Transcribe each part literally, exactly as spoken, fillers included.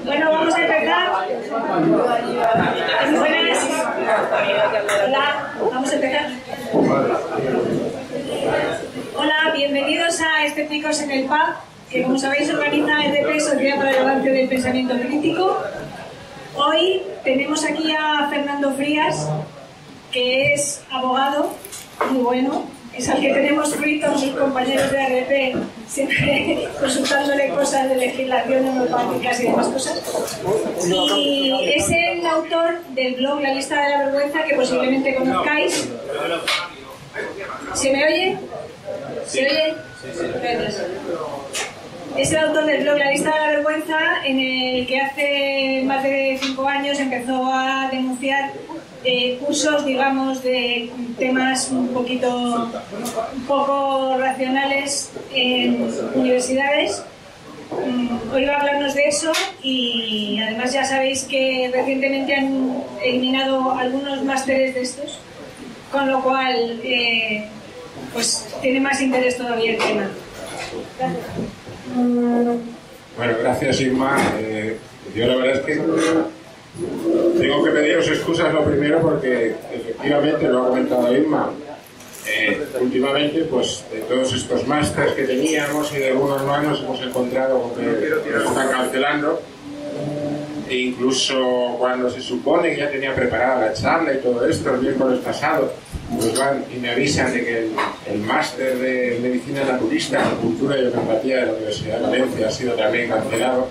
Bueno, vamos a empezar. Buenas. Hola, vamos a empezar. Hola, bienvenidos a Escépticos en el Pub, que como sabéis organiza E D P, Sociedad para el Avance del Pensamiento Crítico. Hoy tenemos aquí a Fernando Frías, que es abogado, muy bueno. Es al que tenemos frito a sus compañeros de A R P, siempre consultándole cosas de legislación homeopáticas y demás cosas. Y es el autor del blog La Lista de la Vergüenza, que posiblemente conozcáis. ¿Se me oye? ¿Se oye? Gracias. Es el autor del blog La Lista de la Vergüenza, en el que hace más de cinco años empezó a denunciar Eh, cursos, digamos, de temas un poquito, un poco racionales en universidades. Mm, hoy va a hablarnos de eso y además ya sabéis que recientemente han eliminado algunos másteres de estos, con lo cual eh, pues tiene más interés todavía el tema. Gracias. Bueno, gracias Irma. Eh, yo la verdad es que tengo que pediros excusas lo primero porque efectivamente lo ha comentado Irma. Eh, últimamente, pues de todos estos másters que teníamos y de algunos más nos hemos encontrado con que nos están cancelando. E incluso cuando se supone que ya tenía preparada la charla y todo esto, el miércoles pasado, pues van y me avisan de que el, el máster de Medicina Naturista, Cultura y Homeopatía de la Universidad de Valencia ha sido también cancelado.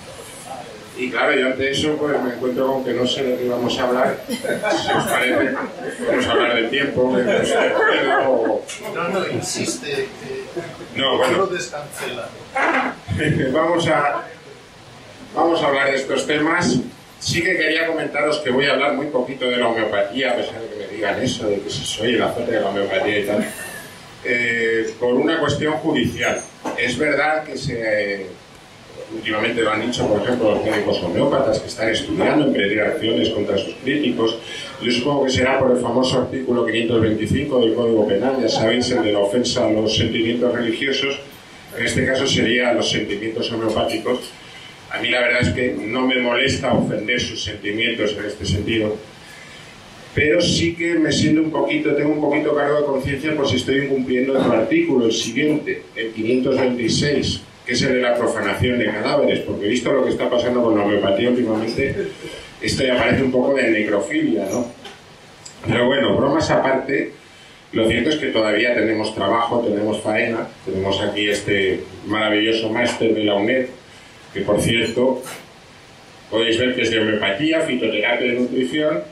Y claro, yo ante eso pues me encuentro con que no sé de qué vamos a hablar. Si os parece, vamos a hablar del tiempo, de no sé, o... No, no, insiste que no, bueno. no descancela. vamos a vamos a hablar de estos temas. Sí que quería comentaros que voy a hablar muy poquito de la homeopatía, a pesar de que me digan eso, de que si soy el azote de la homeopatía y tal, eh, por una cuestión judicial. Es verdad que se... Últimamente lo han dicho, por ejemplo, los médicos homeópatas que están estudiando emprender acciones contra sus críticos. Yo supongo que será por el famoso artículo quinientos veinticinco del Código Penal, ya sabéis, el de la ofensa a los sentimientos religiosos. En este caso sería los sentimientos homeopáticos. A mí la verdad es que no me molesta ofender sus sentimientos en este sentido, pero sí que me siento un poquito, tengo un poquito cargo de conciencia por si estoy incumpliendo otro artículo, el siguiente, el quinientos veintiséis, que es el de la profanación de cadáveres, porque visto lo que está pasando con la homeopatía últimamente, esto ya parece un poco de necrofilia, ¿no? Pero bueno, bromas aparte, lo cierto es que todavía tenemos trabajo, tenemos faena, tenemos aquí este maravilloso máster de la UNED, que por cierto, podéis ver que es de homeopatía, fitoterapia y nutrición,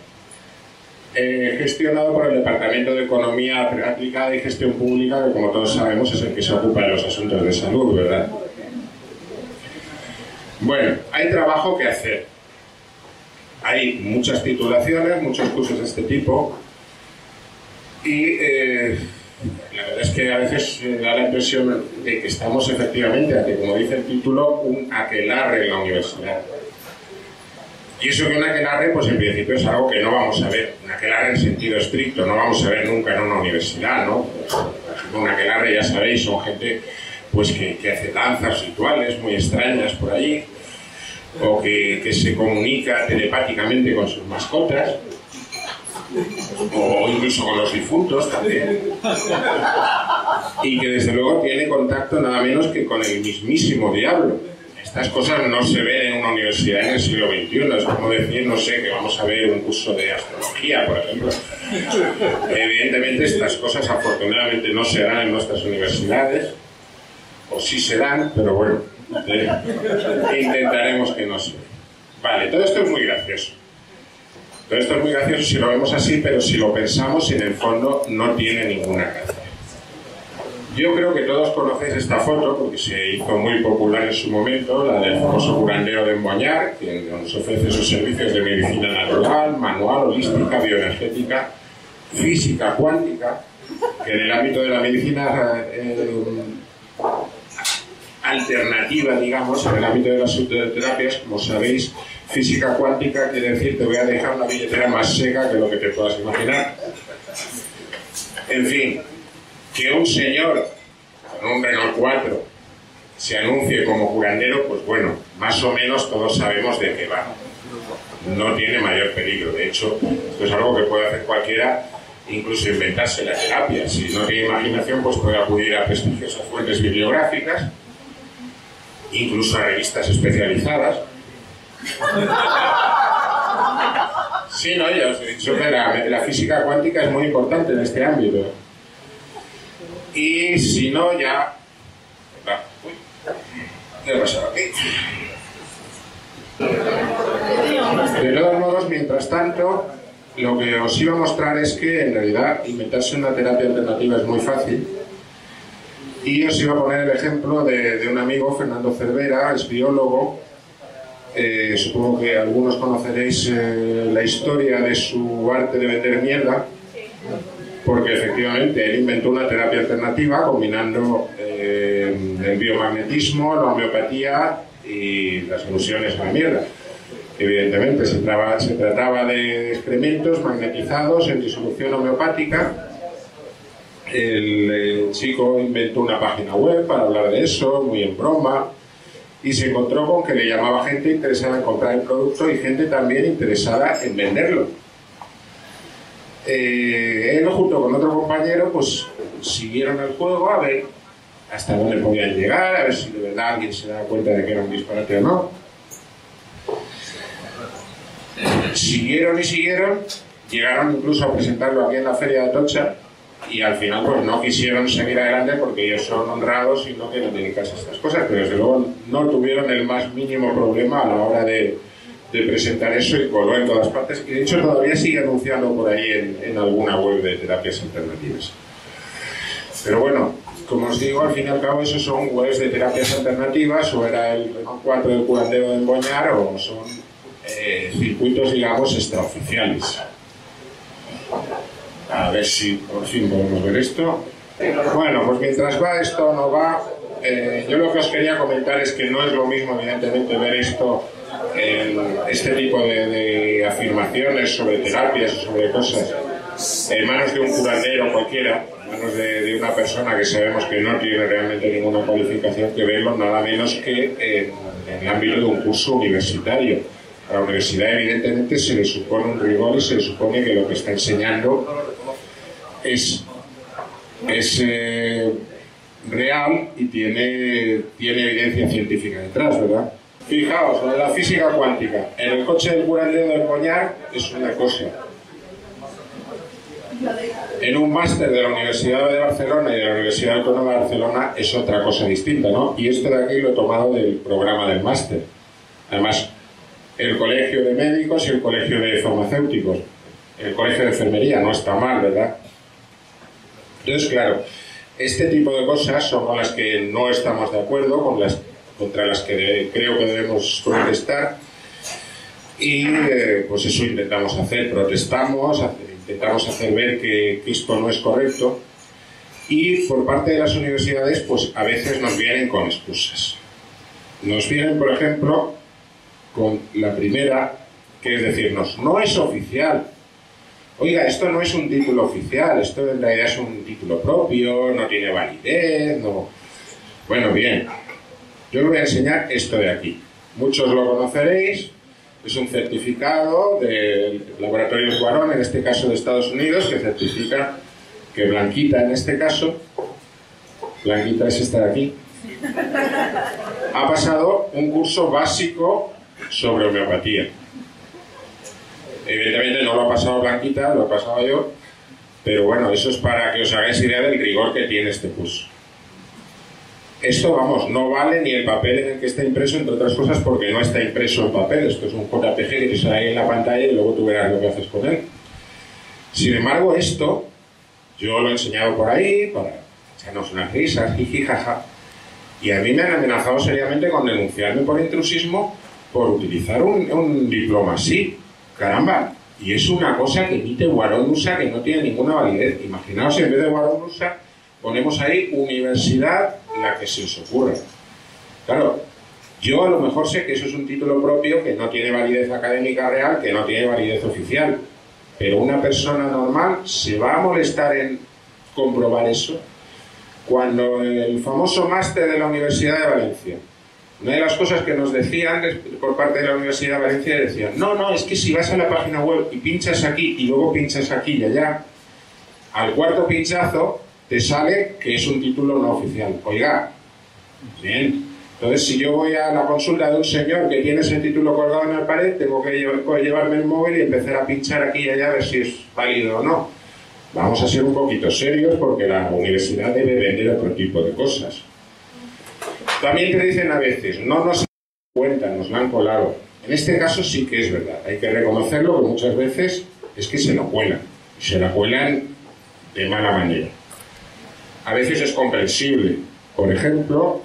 eh, gestionado por el Departamento de Economía Aplicada y Gestión Pública, que como todos sabemos es el que se ocupa de los asuntos de salud, ¿verdad? Bueno, hay trabajo que hacer. Hay muchas titulaciones, muchos cursos de este tipo y eh, la verdad es que a veces eh, da la impresión de que estamos efectivamente ante, como dice el título, un aquelarre en la universidad. Y eso que un aquelarre, pues en principio es algo que no vamos a ver. Un aquelarre en sentido estricto, no vamos a ver nunca en una universidad, ¿no? Un aquelarre, ya sabéis, son gente pues que, que hace danzas rituales muy extrañas por ahí, o que, que se comunica telepáticamente con sus mascotas, o incluso con los difuntos también, y que desde luego tiene contacto nada menos que con el mismísimo diablo. Estas cosas no se ven en una universidad en el siglo veintiuno, es como decir, no sé, que vamos a ver un curso de astrología, por ejemplo. Evidentemente estas cosas afortunadamente no se dan en nuestras universidades, o sí se dan, pero bueno, eh, intentaremos que no se. Vale, todo esto es muy gracioso. Todo esto es muy gracioso si lo vemos así, pero si lo pensamos, en el fondo no tiene ninguna gracia. Yo creo que todos conocéis esta foto porque se hizo muy popular en su momento, la del famoso curandero de Emboñar, que nos ofrece sus servicios de medicina natural, manual, holística, bioenergética, física cuántica, que en el ámbito de la medicina eh, alternativa, digamos, en el ámbito de las terapias, como sabéis, física cuántica quiere decir te voy a dejar una billetera más seca que lo que te puedas imaginar. En fin, que un señor con un Renault cuatro se anuncie como curandero, pues bueno, más o menos todos sabemos de qué va. No tiene mayor peligro. De hecho, esto es algo que puede hacer cualquiera, incluso inventarse la terapia. Si no tiene imaginación, pues puede acudir a prestigiosas fuentes bibliográficas, incluso a revistas especializadas. Sí, no, ya os he dicho que la, la física cuántica es muy importante en este ámbito. Y si no, ya... Uy, ¿qué ha pasado aquí? De todos modos, mientras tanto, lo que os iba a mostrar es que en realidad inventarse una terapia alternativa es muy fácil. Y os iba a poner el ejemplo de, de un amigo, Fernando Cervera, es biólogo. Eh, supongo que algunos conoceréis eh, la historia de su arte de vender mierda, porque efectivamente él inventó una terapia alternativa combinando eh, el biomagnetismo, la homeopatía y las soluciones a la mierda. Evidentemente se trataba, se trataba de excrementos magnetizados en disolución homeopática. El, el chico inventó una página web para hablar de eso, muy en broma, y se encontró con que le llamaba gente interesada en comprar el producto y gente también interesada en venderlo. Eh, él junto con otro compañero pues siguieron el juego a ver hasta dónde podían llegar, a ver si de verdad alguien se daba cuenta de que era un disparate o no. Siguieron y siguieron, llegaron incluso a presentarlo aquí en la feria de Atocha y al final pues no quisieron seguir adelante porque ellos son honrados y no quieren dedicarse a estas cosas, pero desde luego no tuvieron el más mínimo problema a la hora de, de presentar eso y coló en todas partes y de hecho todavía sigue anunciando por ahí en, en alguna web de terapias alternativas. Pero bueno, como os digo, al fin y al cabo esos son webs de terapias alternativas o era el cuatro del curandero de Emboñar o son eh, circuitos digamos extraoficiales. A ver si por fin podemos ver esto. Bueno, pues mientras va esto no va, eh, yo lo que os quería comentar es que no es lo mismo evidentemente ver esto, en este tipo de, de afirmaciones sobre terapias o sobre cosas en manos de un curandero cualquiera, en manos de, de una persona que sabemos que no tiene realmente ninguna cualificación, que verlo nada menos que en, en el ámbito de un curso universitario. A la universidad evidentemente se le supone un rigor y se le supone que lo que está enseñando es, es eh, real y tiene, tiene evidencia científica detrás, ¿verdad? Fijaos, lo de la física cuántica. En el coche del curandero de Emboñar es una cosa. En un máster de la Universidad de Barcelona y de la Universidad Autónoma de Barcelona es otra cosa distinta, ¿no? Y esto de aquí lo he tomado del programa del máster. Además, el colegio de médicos y el colegio de farmacéuticos. El colegio de enfermería no está mal, ¿verdad? Entonces, claro, este tipo de cosas son con las que no estamos de acuerdo, con las, contra las que de, creo que debemos protestar. Y eh, pues eso intentamos hacer, protestamos, hacer, intentamos hacer ver que, que esto no es correcto. Y por parte de las universidades, pues a veces nos vienen con excusas. Nos vienen, por ejemplo, con la primera, que es decirnos, no es oficial. Oiga, esto no es un título oficial, esto en realidad es un título propio, no tiene validez, no... Bueno, bien, yo os voy a enseñar esto de aquí. Muchos lo conoceréis, es un certificado del laboratorio Guarón, en este caso de Estados Unidos, que certifica que Blanquita, en este caso, Blanquita es esta de aquí, ha pasado un curso básico sobre homeopatía. Evidentemente no lo ha pasado Blanquita, lo he pasado yo, pero bueno, eso es para que os hagáis idea del rigor que tiene este curso. Esto, vamos, no vale ni el papel en el que está impreso, entre otras cosas porque no está impreso en papel. Esto es un J P G que te sale ahí en la pantalla y luego tú verás lo que haces con él. Sin embargo, esto yo lo he enseñado por ahí para echarnos unas risas, jiji, jaja, y a mí me han amenazado seriamente con denunciarme por intrusismo por utilizar un, un diploma así. Caramba, y es una cosa que emite Guarón USA que no tiene ninguna validez. Imaginaos si en vez de Guarón USA ponemos ahí universidad, la que se os ocurra. Claro, yo a lo mejor sé que eso es un título propio que no tiene validez académica real, que no tiene validez oficial, pero una persona normal se va a molestar en comprobar eso. Cuando el famoso máster de la Universidad de Valencia, una de las cosas que nos decían por parte de la Universidad de Valencia, decían, no, no, es que si vas a la página web y pinchas aquí y luego pinchas aquí y allá, al cuarto pinchazo te sale que es un título no oficial. Oiga, bien, entonces si yo voy a la consulta de un señor que tiene ese título colgado en la pared, tengo que llevarme el móvil y empezar a pinchar aquí y allá a ver si es válido o no. Vamos a ser un poquito serios porque la universidad debe vender otro tipo de cosas. También te dicen a veces, no nos cuentan, nos la han colado. En este caso sí que es verdad, hay que reconocerlo, que muchas veces es que se lo cuelan, y se la cuelan de mala manera. A veces es comprensible. Por ejemplo,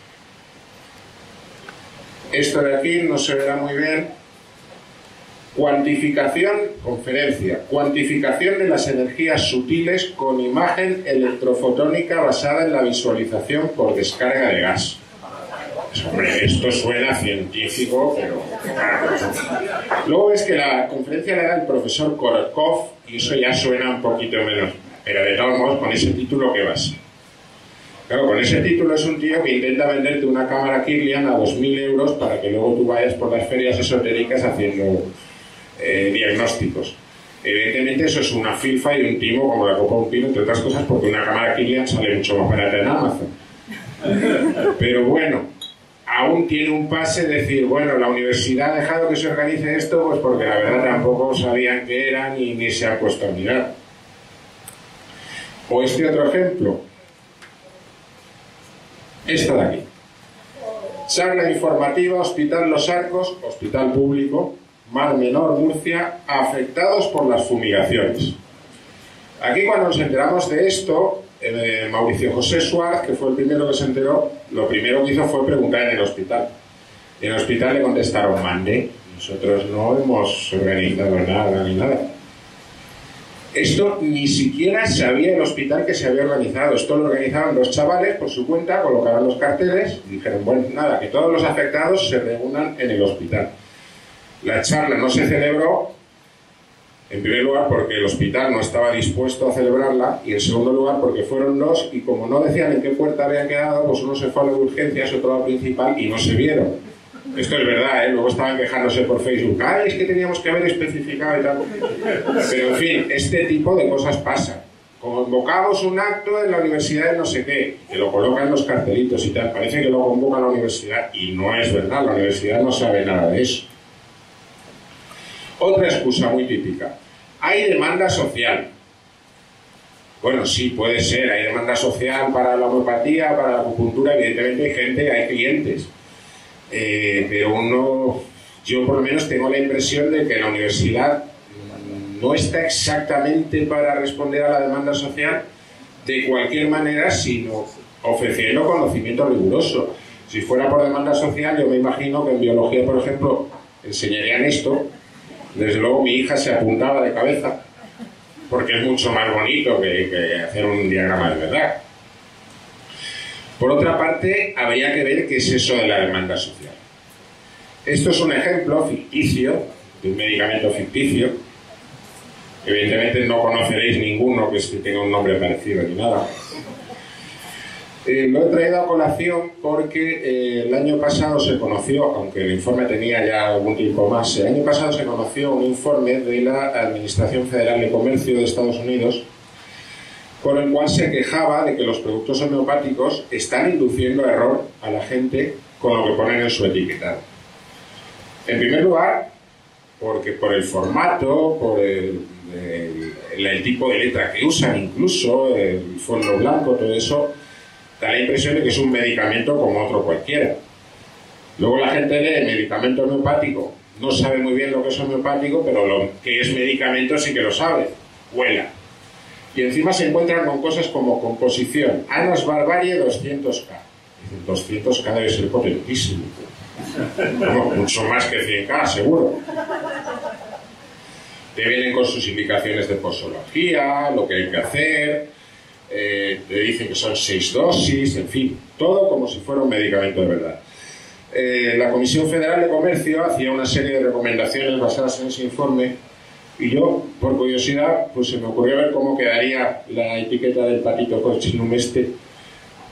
esto de aquí no se verá muy bien. Cuantificación, conferencia, cuantificación de las energías sutiles con imagen electrofotónica basada en la visualización por descarga de gas. Pues, hombre, esto suena científico, pero... Luego ves que la conferencia la da el profesor Korokov y eso ya suena un poquito menos. Pero de todos modos, con ese título, ¿qué vas? Claro, con ese título es un tío que intenta venderte una cámara Kirlian a dos mil euros para que luego tú vayas por las ferias esotéricas haciendo eh, diagnósticos. Evidentemente eso es una filfa y un timo como la copa de un pino, entre otras cosas, porque una cámara Kirlian sale mucho más barata en Amazon. Pero bueno, aún tiene un pase de decir, bueno, la universidad ha dejado que se organice esto, pues porque la verdad tampoco sabían qué era ni, ni se ha puesto a mirar. O este otro ejemplo, esta de aquí. Charla informativa, Hospital Los Arcos, hospital público, Mar Menor, Murcia, afectados por las fumigaciones. Aquí cuando nos enteramos de esto, eh, Mauricio José Suárez, que fue el primero que se enteró, lo primero que hizo fue preguntar en el hospital. Y en el hospital le contestaron, mande, nosotros no hemos organizado nada ni nada. Esto ni siquiera sabía el hospital que se había organizado. Esto lo organizaban los chavales por su cuenta, colocaban los carteles y dijeron, bueno, nada, que todos los afectados se reúnan en el hospital. La charla no se celebró, en primer lugar porque el hospital no estaba dispuesto a celebrarla y en segundo lugar porque fueron dos y como no decían en qué puerta habían quedado, pues uno se fue a la de urgencias, otro a la principal y no se vieron. Esto es verdad, ¿eh? Luego estaban quejándose por Facebook. ¡Ay, es que teníamos que haber especificado y tal! Pero, en fin, este tipo de cosas pasan. Convocamos un acto en la universidad de no sé qué, que lo colocan en los cartelitos y tal. Parece que lo convoca la universidad y no es verdad. La universidad no sabe nada de eso. Otra excusa muy típica. Hay demanda social. Bueno, sí, puede ser. Hay demanda social para la homeopatía, para la acupuntura. Evidentemente hay gente, hay clientes. Eh, pero uno, yo por lo menos tengo la impresión de que la universidad no está exactamente para responder a la demanda social de cualquier manera, sino ofreciendo conocimiento riguroso. Si fuera por demanda social, yo me imagino que en biología, por ejemplo, enseñarían esto. Desde luego mi hija se apuntaba de cabeza, porque es mucho más bonito que, que hacer un diagrama de verdad. Por otra parte, habría que ver qué es eso de la demanda social. Esto es un ejemplo ficticio, de un medicamento ficticio. Evidentemente no conoceréis ninguno que tenga un nombre parecido ni nada. Eh, lo he traído a colación porque eh, el año pasado se conoció, aunque el informe tenía ya algún tiempo más, el año pasado se conoció un informe de la Administración Federal de Comercio de Estados Unidos por el cual se quejaba de que los productos homeopáticos están induciendo error a la gente con lo que ponen en su etiquetado. En primer lugar, porque por el formato, por el, el, el tipo de letra que usan incluso, el fondo blanco, todo eso, da la impresión de que es un medicamento como otro cualquiera. Luego la gente lee medicamento homeopático, no sabe muy bien lo que es homeopático, pero lo que es medicamento sí que lo sabe, huela. Y encima se encuentran con cosas como composición, Annus Barbarie doscientos K. Dicen, doscientos K debe ser potentísimo. No, mucho más que cien K, seguro. Te vienen con sus indicaciones de posología, lo que hay que hacer, eh, te dicen que son seis dosis, en fin, todo como si fuera un medicamento de verdad. Eh, la Comisión Federal de Comercio hacía una serie de recomendaciones basadas en ese informe. Y yo, por curiosidad, pues se me ocurrió ver cómo quedaría la etiqueta del patito cochinum este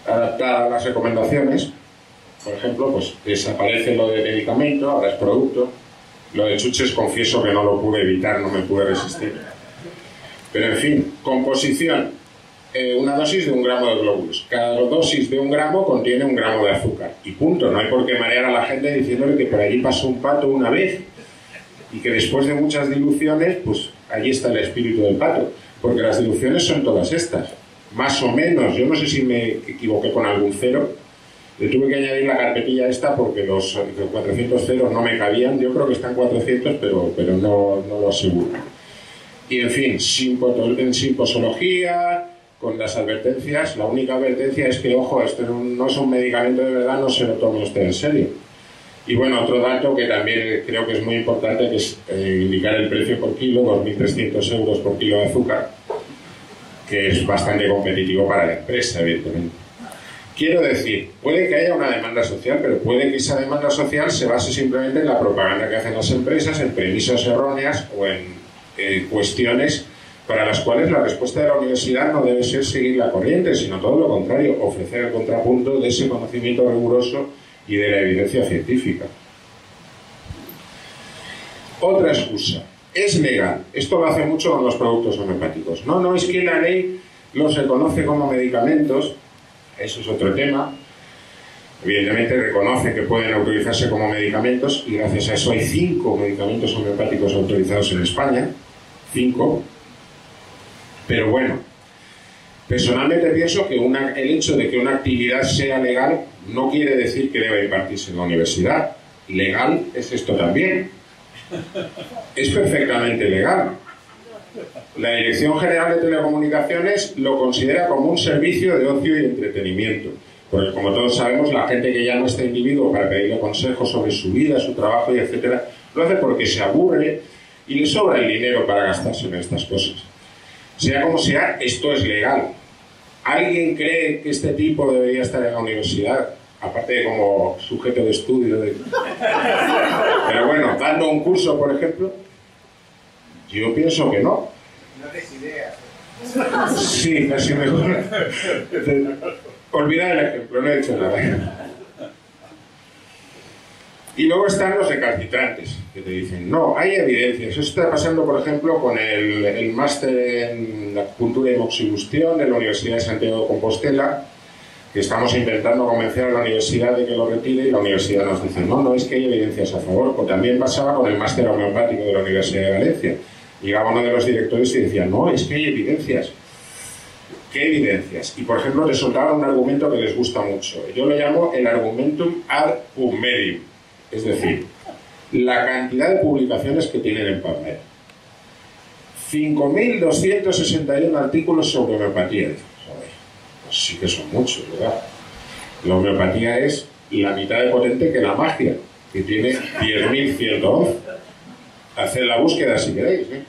adaptar a las recomendaciones. Por ejemplo, pues desaparece lo de medicamento, ahora es producto. Lo de chuches confieso que no lo pude evitar, no me pude resistir. Pero en fin, composición. Eh, una dosis de un gramo de glóbulos. Cada dosis de un gramo contiene un gramo de azúcar. Y punto, no hay por qué marear a la gente diciéndole que por allí pasó un pato una vez y que después de muchas diluciones, pues allí está el espíritu del pato. Porque las diluciones son todas estas. Más o menos, yo no sé si me equivoqué con algún cero. Le tuve que añadir la carpetilla esta porque los cuatrocientos ceros no me cabían. Yo creo que están cuatrocientos, pero, pero no, no lo aseguro. Y en fin, en simposología, con las advertencias, la única advertencia es que, ojo, esto no es un medicamento de verdad, no se lo tome usted en serio. Y bueno, otro dato que también creo que es muy importante, que es eh, indicar el precio por kilo, dos mil trescientos euros por kilo de azúcar, que es bastante competitivo para la empresa, evidentemente. Quiero decir, puede que haya una demanda social, pero puede que esa demanda social se base simplemente en la propaganda que hacen las empresas, en premisas erróneas o en eh, cuestiones para las cuales la respuesta de la universidad no debe ser seguir la corriente, sino todo lo contrario, ofrecer el contrapunto de ese conocimiento riguroso y de la evidencia científica. Otra excusa. Es legal. Esto lo hace mucho con los productos homeopáticos. No, no, es que la ley los reconoce como medicamentos. Eso es otro tema. Evidentemente reconoce que pueden autorizarse como medicamentos y gracias a eso hay cinco medicamentos homeopáticos autorizados en España. Cinco. Pero bueno, personalmente pienso que una, el hecho de que una actividad sea legal no quiere decir que deba impartirse en la universidad. Legal es esto también. Es perfectamente legal. La Dirección General de Telecomunicaciones lo considera como un servicio de ocio y entretenimiento. Porque como todos sabemos, la gente que ya no está individuo para pedirle consejos sobre su vida, su trabajo y etcétera, lo hace porque se aburre y le sobra el dinero para gastarse en estas cosas. Sea como sea, esto es legal. ¿Alguien cree que este tipo debería estar en la universidad? Aparte de como sujeto de estudio. De... Pero bueno, dando un curso, por ejemplo, yo pienso que no. No des ideas. Sí, casi mejor. Olvidad el ejemplo, no he dicho nada. Y luego están los recalcitrantes, que te dicen, no, hay evidencias. Eso está pasando, por ejemplo, con el, el máster en acupuntura y moxibustión de la Universidad de Santiago de Compostela, que estamos intentando convencer a la universidad de que lo retire y la universidad nos dice, no, no, es que hay evidencias a favor. O también pasaba con el máster homeopático de la Universidad de Valencia. Llegaba uno de los directores y decía, no, es que hay evidencias. ¿Qué evidencias? Y, por ejemplo, te soltaban un argumento que les gusta mucho. Yo lo llamo el argumentum ad cum medium. Es decir, la cantidad de publicaciones que tienen en PubMed. cinco mil doscientos sesenta y uno artículos sobre homeopatía. Joder, pues sí que son muchos, ¿verdad? La homeopatía es la mitad de potente que la magia, que tiene diez mil ciento once. Haced la búsqueda si queréis, ¿eh?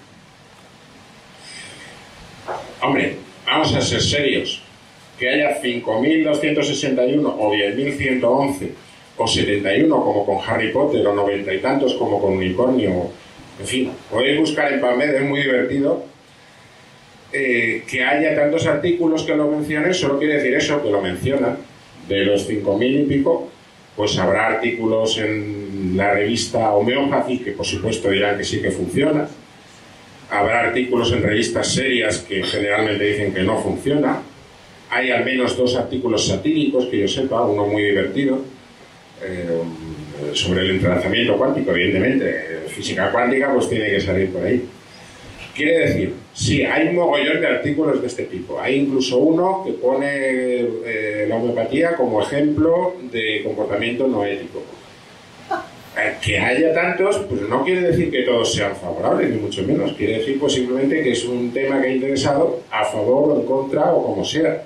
Hombre, vamos a ser serios. Que haya cinco mil doscientos sesenta y uno o diez mil ciento once o setenta y uno como con Harry Potter o noventa y tantos como con Unicornio, en fin, podéis buscar en PubMed, es muy divertido. Eh, que haya tantos artículos que lo mencionen solo quiere decir eso, que lo mencionan. De los cinco mil y pico, pues habrá artículos en la revista Homeopathy que por supuesto dirán que sí que funciona. Habrá artículos en revistas serias que generalmente dicen que no funciona. Hay al menos dos artículos satíricos que yo sepa, uno muy divertido eh, sobre el entrelazamiento cuántico, evidentemente. Física cuántica pues tiene que salir por ahí. Quiere decir, sí, hay un mogollón de artículos de este tipo. Hay incluso uno que pone eh, la homeopatía como ejemplo de comportamiento no ético. Eh, que haya tantos, pues no quiere decir que todos sean favorables, ni mucho menos. Quiere decir pues simplemente que es un tema que ha interesado a favor o en contra o como sea.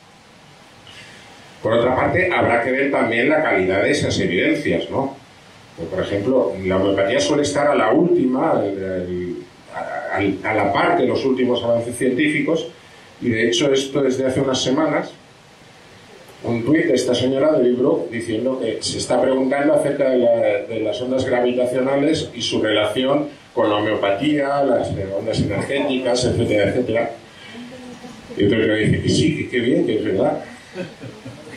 Por otra parte, habrá que ver también la calidad de esas evidencias, ¿no? Pues, por ejemplo, la homeopatía suele estar a la última, el, el, a, a la par de los últimos avances científicos, y de hecho esto desde hace unas semanas, un tuit de esta señora del libro diciendo que se está preguntando acerca de, la, de las ondas gravitacionales y su relación con la homeopatía, las ondas energéticas, etcétera, etcétera. Y otro que dice que sí, que qué bien, que es verdad.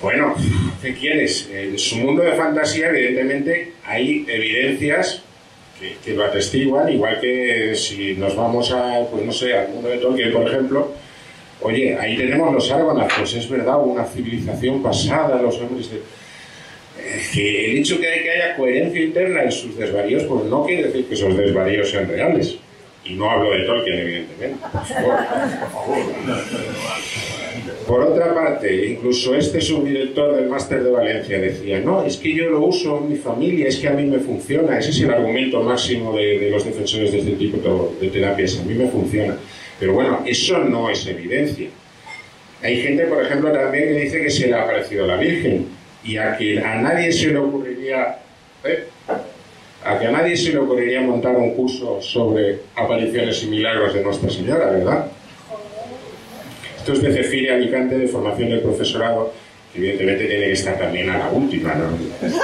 Bueno, ¿qué quieres? En su mundo de fantasía, evidentemente, hay evidencias que, que lo atestiguan, igual que si nos vamos a, pues no sé, al mundo de Tolkien, por ejemplo. Oye, ahí tenemos los Argonath, pues es verdad, una civilización pasada, los hombres de... Eh, que el hecho que, hay, que haya coherencia interna en sus desvaríos, pues no quiere decir que esos desvaríos sean reales. Y no hablo de Tolkien, evidentemente, por favor. Por favor. Por otra parte, incluso este subdirector del Máster de Valencia decía, no, es que yo lo uso en mi familia, es que a mí me funciona. Ese es el argumento máximo de, de los defensores de este tipo de terapias, a mí me funciona. Pero bueno, eso no es evidencia. Hay gente, por ejemplo, también que dice que se le ha aparecido la Virgen y a que a nadie se le ocurriría... ¿eh? A que a nadie se le ocurriría montar un curso sobre apariciones y milagros de Nuestra Señora, ¿verdad? Esto es de Cefiri Alicante, de formación del profesorado, que evidentemente tiene que estar también a la última, ¿no?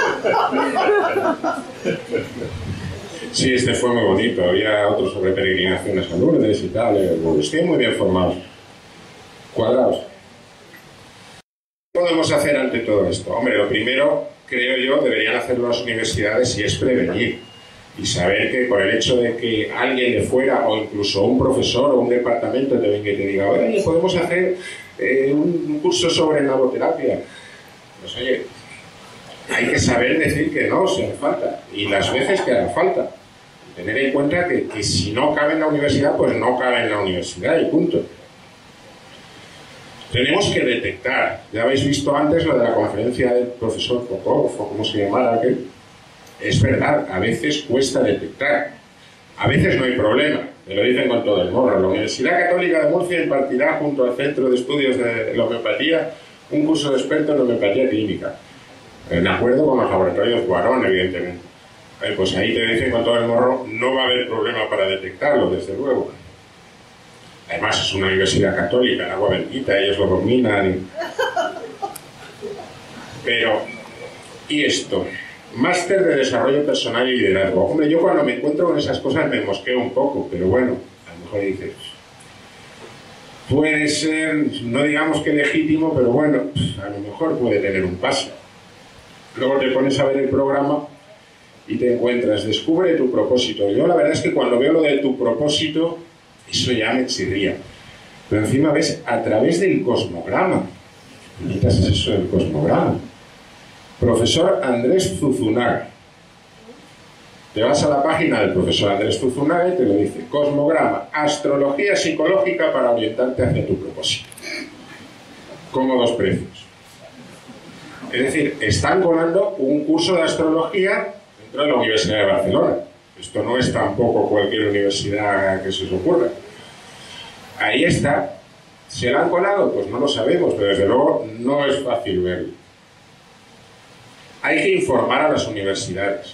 Sí, este fue muy bonito. Había otro sobre peregrinaciones a Lourdes y tal. Estoy muy bien formados. Cuadrados. ¿Qué podemos hacer ante todo esto? Hombre, lo primero, creo yo, deberían hacerlo las universidades y es prevenir. Y saber que por el hecho de que alguien de fuera, o incluso un profesor o un departamento te venga y te diga, oye, podemos hacer eh, un curso sobre nanoterapia. Pues oye, hay que saber decir que no, si hace falta. Y las veces que haga falta. Tener en cuenta que, que si no cabe en la universidad, pues no cabe en la universidad y punto. Tenemos que detectar. Ya habéis visto antes lo de la conferencia del profesor Popov, o como se llamara aquel. Es verdad, a veces cuesta detectar. A veces no hay problema, me lo dicen con todo el morro. La Universidad Católica de Murcia impartirá junto al Centro de Estudios de la Homeopatía un curso de experto en homeopatía clínica. En acuerdo con los laboratorios Guarón, evidentemente. Eh, pues ahí te dicen con todo el morro, no va a haber problema para detectarlo, desde luego. Además es una universidad católica, el agua bendita, ellos lo dominan. Y... Pero, ¿y esto? Máster de Desarrollo Personal y Liderazgo. Hombre, yo cuando me encuentro con esas cosas me mosqueo un poco, pero bueno, a lo mejor dices... Puede ser, no digamos que legítimo, pero bueno, a lo mejor puede tener un paso. Luego te pones a ver el programa y te encuentras, descubre tu propósito. Yo la verdad es que cuando veo lo de tu propósito, eso ya me chirría. Pero encima ves a través del cosmograma. ¿Qué es eso del cosmograma? Profesor Andrés Zuzunaga. Te vas a la página del profesor Andrés Zuzunaga y te lo dice. Cosmograma, astrología psicológica para orientarte hacia tu propósito. Cómodos precios. Es decir, están colando un curso de astrología dentro de la Universidad de Barcelona. Esto no es tampoco cualquier universidad que se os ocurra. Ahí está. ¿Se la han colado? Pues no lo sabemos, pero desde luego no es fácil verlo. Hay que informar a las universidades.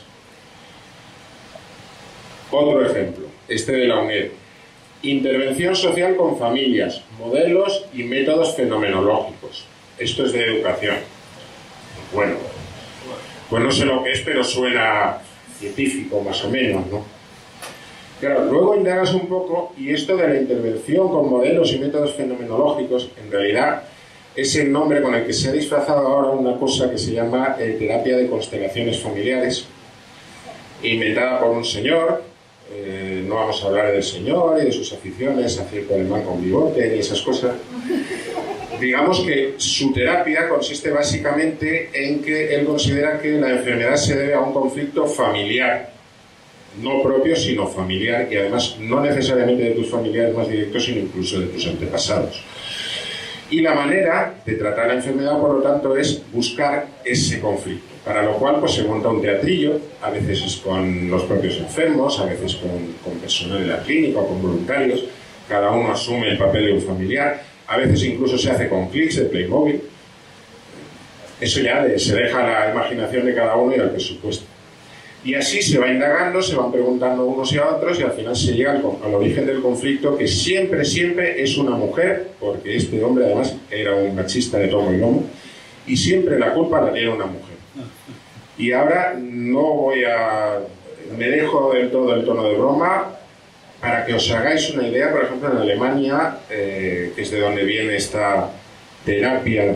Otro ejemplo, este de la UNED. Intervención social con familias, modelos y métodos fenomenológicos. Esto es de educación. Bueno, pues no sé lo que es, pero suena científico más o menos, ¿no? Claro, luego indagas un poco y esto de la intervención con modelos y métodos fenomenológicos, en realidad es el nombre con el que se ha disfrazado ahora una cosa que se llama eh, terapia de constelaciones familiares, inventada por un señor. Eh, no vamos a hablar del señor y de sus aficiones, hacer por el mal con bigote y esas cosas. Digamos que su terapia consiste básicamente en que él considera que la enfermedad se debe a un conflicto familiar, no propio sino familiar, y además no necesariamente de tus familiares más directos, sino incluso de tus antepasados. Y la manera de tratar la enfermedad, por lo tanto, es buscar ese conflicto, para lo cual pues se monta un teatrillo, a veces es con los propios enfermos, a veces con, con personal de la clínica o con voluntarios, cada uno asume el papel de un familiar, a veces incluso se hace con clics de Playmobil. Eso ya de, se deja a la imaginación de cada uno y al presupuesto. Y así se va indagando, se van preguntando unos y a otros y al final se llega al, al origen del conflicto, que siempre, siempre es una mujer, porque este hombre además era un machista de tomo y lomo, y siempre la culpa la tiene una mujer. Y ahora no voy a... me dejo del todo el tono de broma, para que os hagáis una idea. Por ejemplo, en Alemania, eh, que es de donde viene esta terapia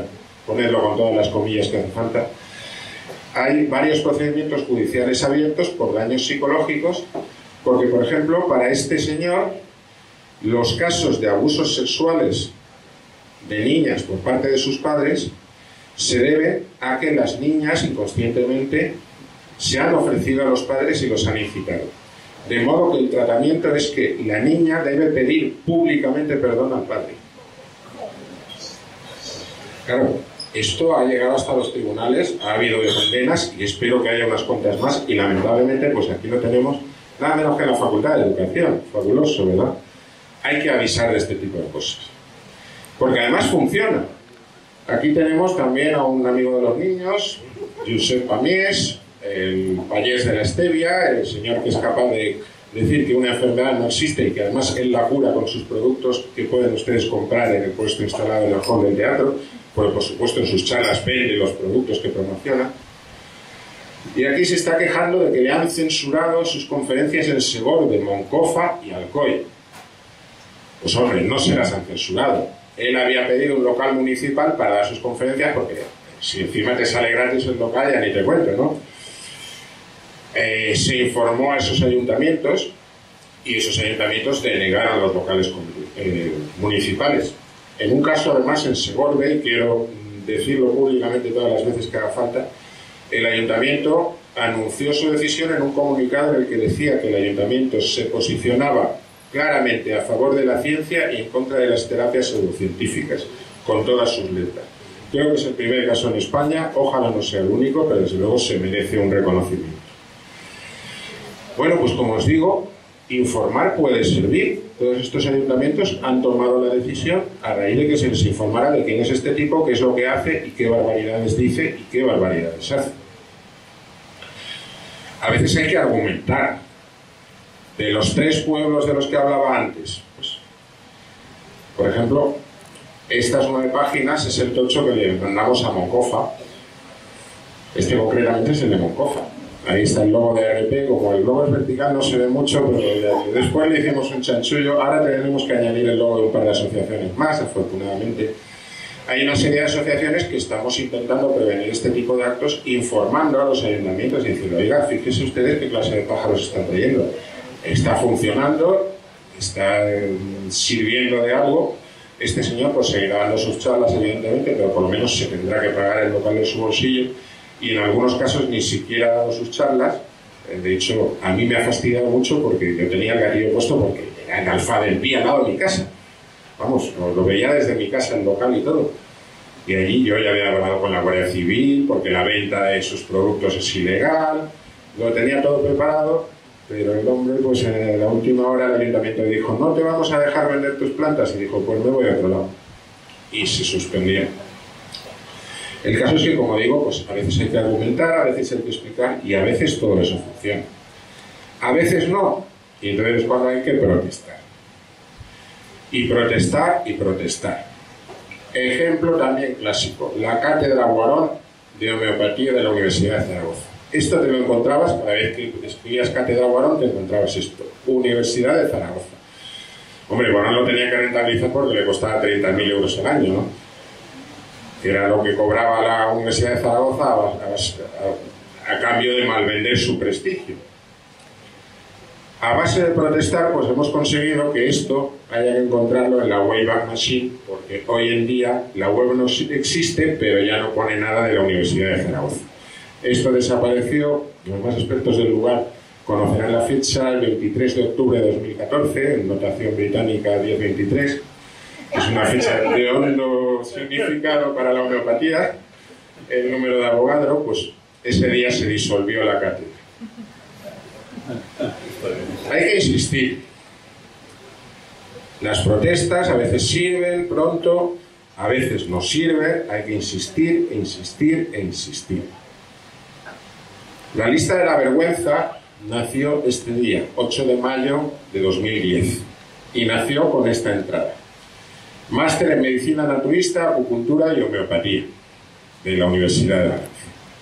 ponerlo con todas las comillas que hace falta, hay varios procedimientos judiciales abiertos por daños psicológicos, porque, por ejemplo, para este señor, los casos de abusos sexuales de niñas por parte de sus padres se debe a que las niñas inconscientemente se han ofrecido a los padres y los han incitado. De modo que el tratamiento es que la niña debe pedir públicamente perdón al padre. Claro, esto ha llegado hasta los tribunales, ha habido condenas y espero que haya unas cuantas más, y lamentablemente pues aquí lo tenemos nada menos que en la Facultad de Educación. Fabuloso, ¿verdad? Hay que avisar de este tipo de cosas, porque además funciona. Aquí tenemos también a un amigo de los niños, Josep Pamiés, el payés de la stevia, el señor que es capaz de decir que una enfermedad no existe y que además él la cura con sus productos que pueden ustedes comprar en el puesto instalado en el hall del teatro, porque por supuesto en sus charlas vende los productos que promociona. Y aquí se está quejando de que le han censurado sus conferencias en Segorbe, Moncofa y Alcoy. Pues hombre, no se las han censurado. Él había pedido un local municipal para dar sus conferencias, porque si encima te sale gratis el local ya ni te cuento, ¿no? Eh, se informó a esos ayuntamientos y esos ayuntamientos denegaron los locales eh, municipales. En un caso además en Segorbe, y quiero decirlo públicamente todas las veces que haga falta, el ayuntamiento anunció su decisión en un comunicado en el que decía que el ayuntamiento se posicionaba claramente a favor de la ciencia y en contra de las terapias pseudocientíficas, con todas sus letras. Creo que es el primer caso en España, ojalá no sea el único, pero desde luego se merece un reconocimiento. Bueno, pues como os digo, informar puede servir. Todos estos ayuntamientos han tomado la decisión a raíz de que se les informara de quién es este tipo, qué es lo que hace y qué barbaridades dice y qué barbaridades hace. A veces hay que argumentar. De los tres pueblos de los que hablaba antes, pues, por ejemplo, estas nueve páginas es el tocho que le mandamos a Moncofa. Este concretamente es el de Moncofa. Ahí está el logo de A R P, como el logo es vertical no se ve mucho, pero después le hicimos un chanchullo. Ahora tenemos que añadir el logo de un par de asociaciones más, afortunadamente. Hay una serie de asociaciones que estamos intentando prevenir este tipo de actos, informando a los ayuntamientos y diciendo, oiga, fíjense ustedes qué clase de pájaros están trayendo. Está funcionando, está eh, sirviendo de algo. Este señor pues seguirá dando sus charlas, evidentemente, pero por lo menos se tendrá que pagar el local de su bolsillo, y en algunos casos ni siquiera ha dado sus charlas. De hecho, a mí me ha fastidiado mucho porque yo tenía el gatillo puesto porque era en Alfa del Pi, al lado de mi casa. Vamos, lo, lo veía desde mi casa, el local y todo. Y allí yo ya había hablado con la Guardia Civil porque la venta de sus productos es ilegal. Lo tenía todo preparado, pero el hombre, pues en la última hora el ayuntamiento le dijo, no te vamos a dejar vender tus plantas. Y dijo, pues me voy a otro lado. Y se suspendió. El caso es que, como digo, pues a veces hay que argumentar, a veces hay que explicar y a veces todo eso funciona. A veces no, y entonces es cuando hay que protestar. Y protestar y protestar. Ejemplo también clásico, la Cátedra Guarón de Homeopatía de la Universidad de Zaragoza. Esto te lo encontrabas, cada vez que escribías Cátedra Guarón te encontrabas esto, Universidad de Zaragoza. Hombre, Guarón lo tenía que rentabilizar porque le costaba treinta mil euros al año, ¿no? Que era lo que cobraba la Universidad de Zaragoza a, a, a, a cambio de malvender su prestigio. A base de protestar, pues hemos conseguido que esto haya que encontrarlo en la Wayback Machine, porque hoy en día la web no existe, pero ya no pone nada de la Universidad de Zaragoza. Esto desapareció, los más expertos del lugar conocerán la fecha, el veintitrés de octubre de dos mil catorce, en notación británica diez veintitrés. Es una fecha de hondo significado para la homeopatía. El número de Avogadro, pues ese día se disolvió la cátedra. Hay que insistir. Las protestas a veces sirven pronto, a veces no sirven. Hay que insistir, e insistir, e insistir. La lista de la vergüenza nació este día, ocho de mayo de dos mil diez, y nació con esta entrada. Máster en Medicina Naturista, Acupuntura y Homeopatía, de la Universidad de Valencia.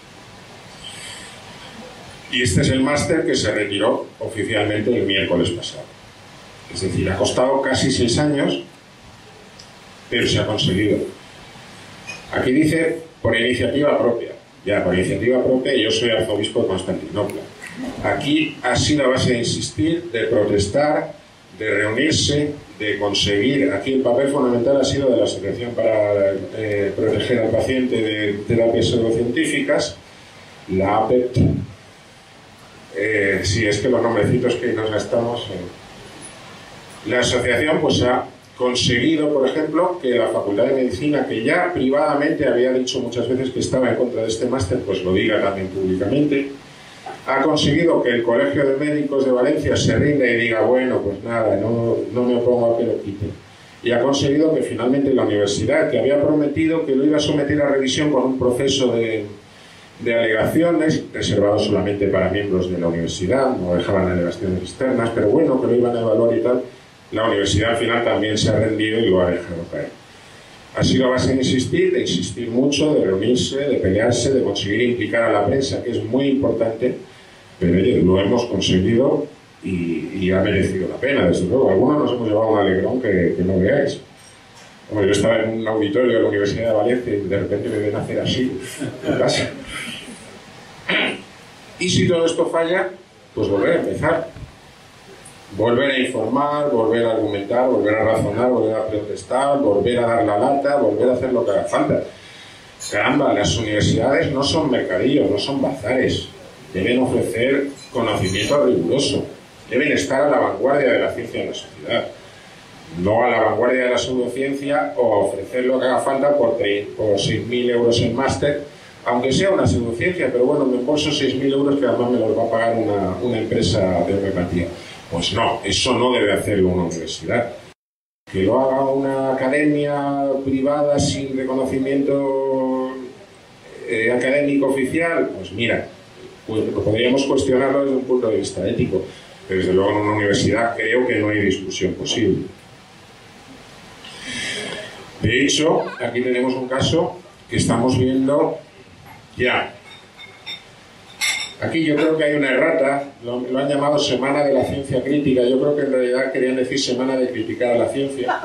Y este es el máster que se retiró oficialmente el miércoles pasado. Es decir, ha costado casi seis años, pero se ha conseguido. Aquí dice por iniciativa propia. Ya, por iniciativa propia, yo soy arzobispo de Constantinopla. Aquí ha sido a base de insistir, de protestar, de reunirse, de conseguir. Aquí el papel fundamental ha sido de la Asociación para eh, Proteger al Paciente de Terapias Pseudocientíficas, la A P E T. Eh, si es que los nombrecitos que nos gastamos. Eh. La asociación pues ha conseguido, por ejemplo, que la Facultad de Medicina, que ya privadamente había dicho muchas veces que estaba en contra de este máster, pues lo diga también públicamente. Ha conseguido que el Colegio de Médicos de Valencia se rinda y diga, bueno, pues nada, no, no me opongo a que lo quite. Y ha conseguido que finalmente la universidad, que había prometido que lo iba a someter a revisión con un proceso de, de alegaciones, reservado solamente para miembros de la universidad, no dejaban alegaciones externas, pero bueno, que lo iban a evaluar y tal, la universidad al final también se ha rendido y lo ha dejado caer. Ha sido a base de insistir, de insistir mucho, de reunirse, de pelearse, de conseguir implicar a la prensa, que es muy importante, pero oye, lo hemos conseguido y, y ha merecido la pena, desde luego. Algunos nos hemos llevado un alegrón que, que no veáis. Como yo estaba en un auditorio de la Universidad de Valencia y de repente me ven hacer así en casa. Y si todo esto falla, pues volver a empezar. Volver a informar, volver a argumentar, volver a razonar, volver a protestar, volver a dar la lata, volver a hacer lo que haga falta. Caramba, las universidades no son mercadillos, no son bazares. Deben ofrecer conocimiento riguroso. Deben estar a la vanguardia de la ciencia en la sociedad. No a la vanguardia de la pseudociencia o ofrecer lo que haga falta por, por seis mil euros en máster, aunque sea una pseudociencia, pero bueno, me embolso seis mil euros que además me los va a pagar una, una empresa de homeopatía. Pues no, eso no debe hacerlo una universidad. Que lo haga una academia privada sin reconocimiento eh, académico oficial, pues mira, pues podríamos cuestionarlo desde un punto de vista ético, pero desde luego en una universidad creo que no hay discusión posible. De hecho, aquí tenemos un caso que estamos viendo ya. Aquí yo creo que hay una errata, lo, lo han llamado Semana de la Ciencia Crítica, yo creo que en realidad querían decir Semana de Criticar a la Ciencia.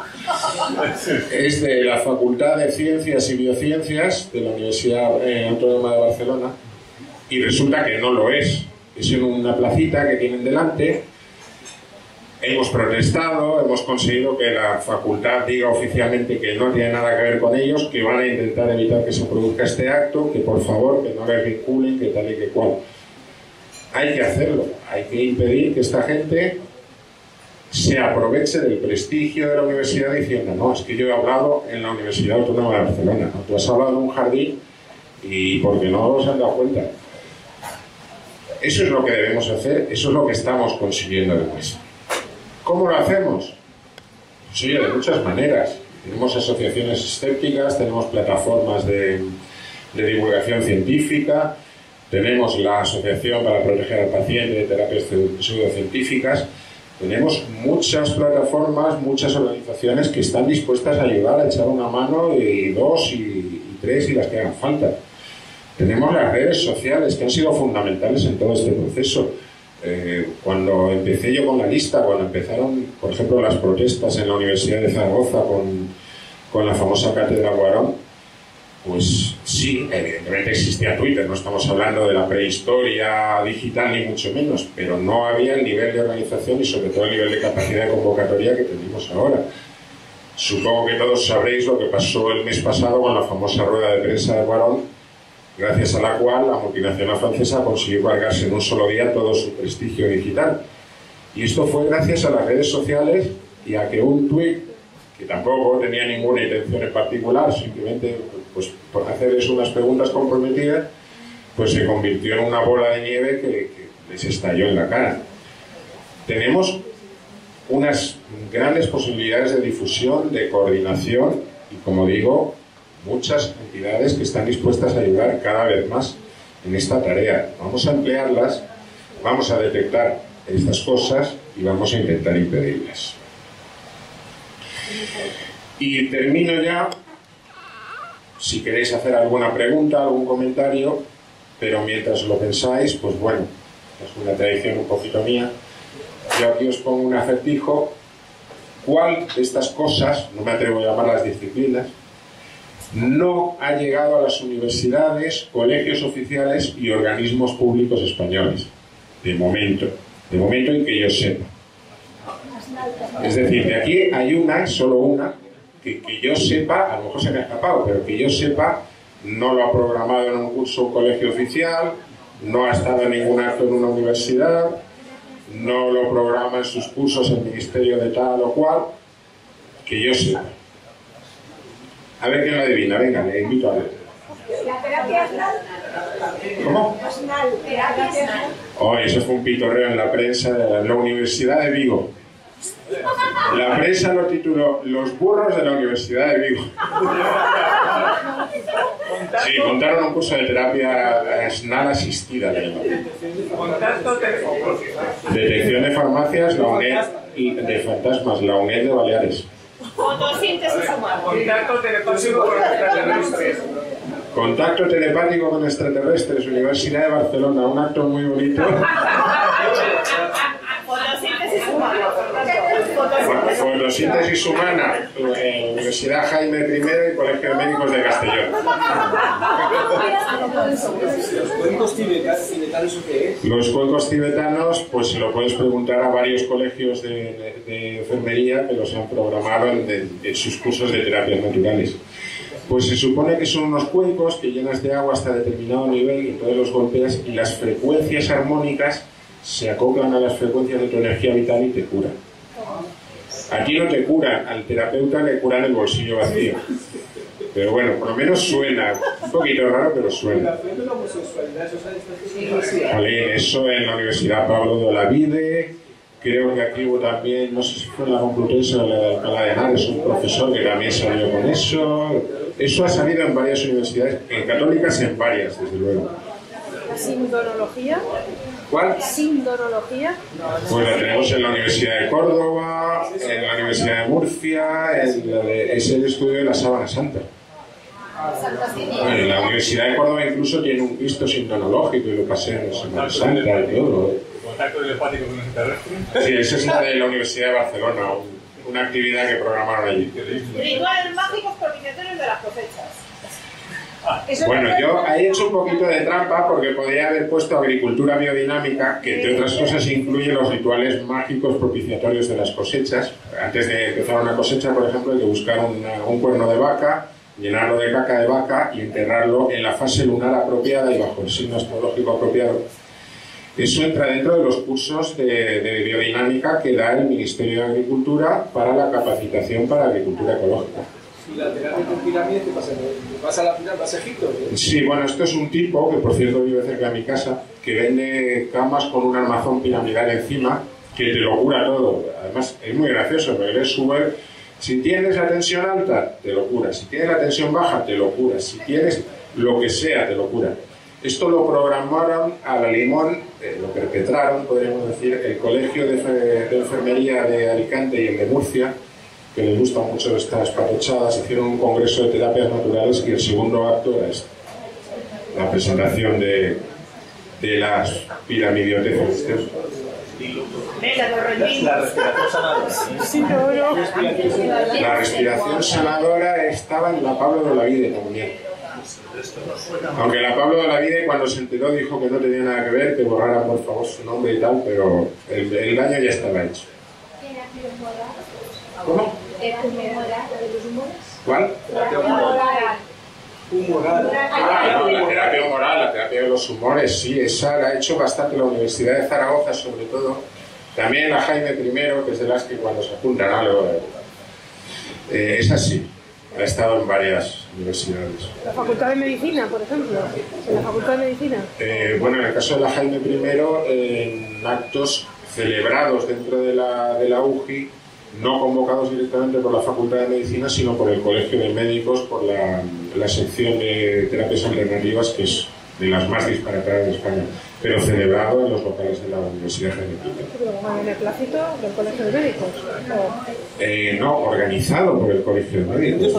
Es de la Facultad de Ciencias y Biociencias de la Universidad eh, Autónoma de Barcelona y resulta que no lo es. Es en una placita que tienen delante. Hemos protestado, hemos conseguido que la facultad diga oficialmente que no tiene nada que ver con ellos, que van a intentar evitar que se produzca este acto, que por favor, que no les vinculen, que tal y que cual. Hay que hacerlo, hay que impedir que esta gente se aproveche del prestigio de la universidad diciendo, no, es que yo he hablado en la Universidad Autónoma de Barcelona, ¿no? Tú has hablado en un jardín y porque no se han dado cuenta. Eso es lo que debemos hacer, eso es lo que estamos consiguiendo después. ¿Cómo lo hacemos? Pues oye, de muchas maneras. Tenemos asociaciones escépticas, tenemos plataformas de, de divulgación científica, tenemos la Asociación para Proteger al Paciente de Terapias Pseudocientíficas, tenemos muchas plataformas, muchas organizaciones que están dispuestas a ayudar, a echar una mano y dos y, y tres y las que hagan falta. Tenemos las redes sociales que han sido fundamentales en todo este proceso. Eh, cuando empecé yo con la lista, cuando empezaron, por ejemplo, las protestas en la Universidad de Zaragoza con, con la famosa cátedra Guarón, pues sí, evidentemente existía Twitter, no estamos hablando de la prehistoria digital ni mucho menos, pero no había el nivel de organización y sobre todo el nivel de capacidad de convocatoria que tenemos ahora. Supongo que todos sabréis lo que pasó el mes pasado con la famosa rueda de prensa de Guarón, gracias a la cual la multinacional francesa consiguió cargarse en un solo día todo su prestigio digital. Y esto fue gracias a las redes sociales y a que un tuit, que tampoco tenía ninguna intención en particular, simplemente pues, por hacerles unas preguntas comprometidas, pues se convirtió en una bola de nieve que, que les estalló en la cara. Tenemos unas grandes posibilidades de difusión, de coordinación y, como digo, muchas entidades que están dispuestas a ayudar cada vez más en esta tarea. Vamos a emplearlas, vamos a detectar estas cosas y vamos a intentar impedirlas. Y termino ya, si queréis hacer alguna pregunta, algún comentario, pero mientras lo pensáis, pues bueno, es una tradición un poquito mía. Yo aquí os pongo un acertijo. ¿Cuál de estas cosas, no me atrevo a llamar las disciplinas, no ha llegado a las universidades, colegios oficiales y organismos públicos españoles. De momento. De momento en que yo sepa. Es decir, de aquí hay una, solo una, que, que yo sepa, a lo mejor se me ha escapado, pero que yo sepa, no lo ha programado en un curso o colegio oficial, no ha estado en ningún acto en una universidad, no lo programa en sus cursos el ministerio de tal o cual, que yo sepa. A ver quién lo adivina, venga, le invito a ver. La terapia asnal. ¿Cómo? Asnal, terapia asnal. Oh, eso fue un pitorreo en la prensa de la Universidad de Vigo. La prensa lo tituló Los burros de la Universidad de Vigo. Sí, montaron un curso de terapia asnal asistida. Contacto telefónico. Detección de farmacias, la UNED, y de fantasmas, la UNED de Baleares. Fotosíntesis humana. Contacto telepático con extraterrestres. Contacto telepático con extraterrestres, Universidad de Barcelona, un acto muy bonito. Fotosíntesis humana. Fotosíntesis humana, eh, Universidad Jaime primero y Colegio de Médicos de Castellón. ¿Los cuencos tibetanos o qué es? Los cuencos tibetanos, pues se lo puedes preguntar a varios colegios de, de, de enfermería que los han programado en, de, en sus cursos de terapias naturales. Pues se supone que son unos cuencos que llenas de agua hasta determinado nivel y entonces los golpeas y las frecuencias armónicas se acoplan a las frecuencias de tu energía vital y te curan. Aquí no te curan, al terapeuta le curan el bolsillo vacío. Pero bueno, por lo menos suena, un poquito raro, pero suena. Jolín, eso en la Universidad Pablo de Olavide, creo que aquí hubo también, no sé si fue en la Complutense o en la de Alcalá de Henares, un profesor que también salió con eso. Eso ha salido en varias universidades, en católicas en varias, desde luego. ¿La sindonología? ¿Cuál? ¿Sindonología? Pues la tenemos en la Universidad de Córdoba, en la Universidad de Murcia, en la de, es el estudio de la Sábana Santa. En la Universidad de Córdoba incluso tiene un Cristo sindonológico y lo pasé en la Semana Santa y todo. ¿Contacto telepático con extraterrestres? Sí, esa es la de la Universidad de Barcelona, una actividad que programaron allí. Rituales mágicos propiciatorios de las cosechas. Bueno, yo he hecho un poquito de trampa porque podría haber puesto agricultura biodinámica, que entre otras cosas incluye los rituales mágicos propiciatorios de las cosechas. Antes de empezar una cosecha, por ejemplo, hay que buscar una, un cuerno de vaca, llenarlo de caca de vaca y enterrarlo en la fase lunar apropiada y bajo el signo astrológico apropiado. Eso entra dentro de los cursos de, de biodinámica que da el Ministerio de Agricultura para la capacitación para agricultura ecológica. ¿Y la terapia con pirámides qué pasa? ¿Vas a la pirámide, vas a Egipto? ¿Qué? Sí, bueno, esto es un tipo, que por cierto vive cerca de mi casa, que vende camas con un armazón piramidal encima, que te lo cura todo. Además, es muy gracioso, porque ves su web, si tienes la tensión alta, te lo cura. Si tienes la tensión baja, te lo cura. Si tienes lo que sea, te lo cura. Esto lo programaron a la limón, eh, lo perpetraron, podríamos decir, el Colegio de, de Enfermería de Alicante y el de Murcia, que les gustan mucho estas patochadas. Hicieron un congreso de terapias naturales y el segundo acto era este, la presentación de, de las piramidioteces. La respiración sanadora. La respiración sanadora estaba en la Pablo de Olavide también. Aunque la Pablo de Olavide, cuando se enteró, dijo que no tenía nada que ver, que borraran por favor su nombre y tal, pero el, el daño ya estaba hecho. ¿Cómo? ¿Cuál? Humoral. Ah, no, la terapia humoral, la terapia de los humores, sí, esa la ha hecho bastante la Universidad de Zaragoza, sobre todo. También la Jaime primero, que es de las que cuando se apuntan a algo, eh, es así. Ha estado en varias universidades. La Facultad de Medicina, por ejemplo. En la Facultad de Medicina. Eh, bueno, en el caso de la Jaime primero, en actos celebrados dentro de la, de la U G I, no convocados directamente por la Facultad de Medicina, sino por el Colegio de Médicos, por la, la sección de terapias alternativas, que es de las más disparatadas de España, pero celebrado en los locales de la Universidad Jaime primero. Pero como en el placito del Colegio de Médicos. Eh, no, organizado por el Colegio de Médicos.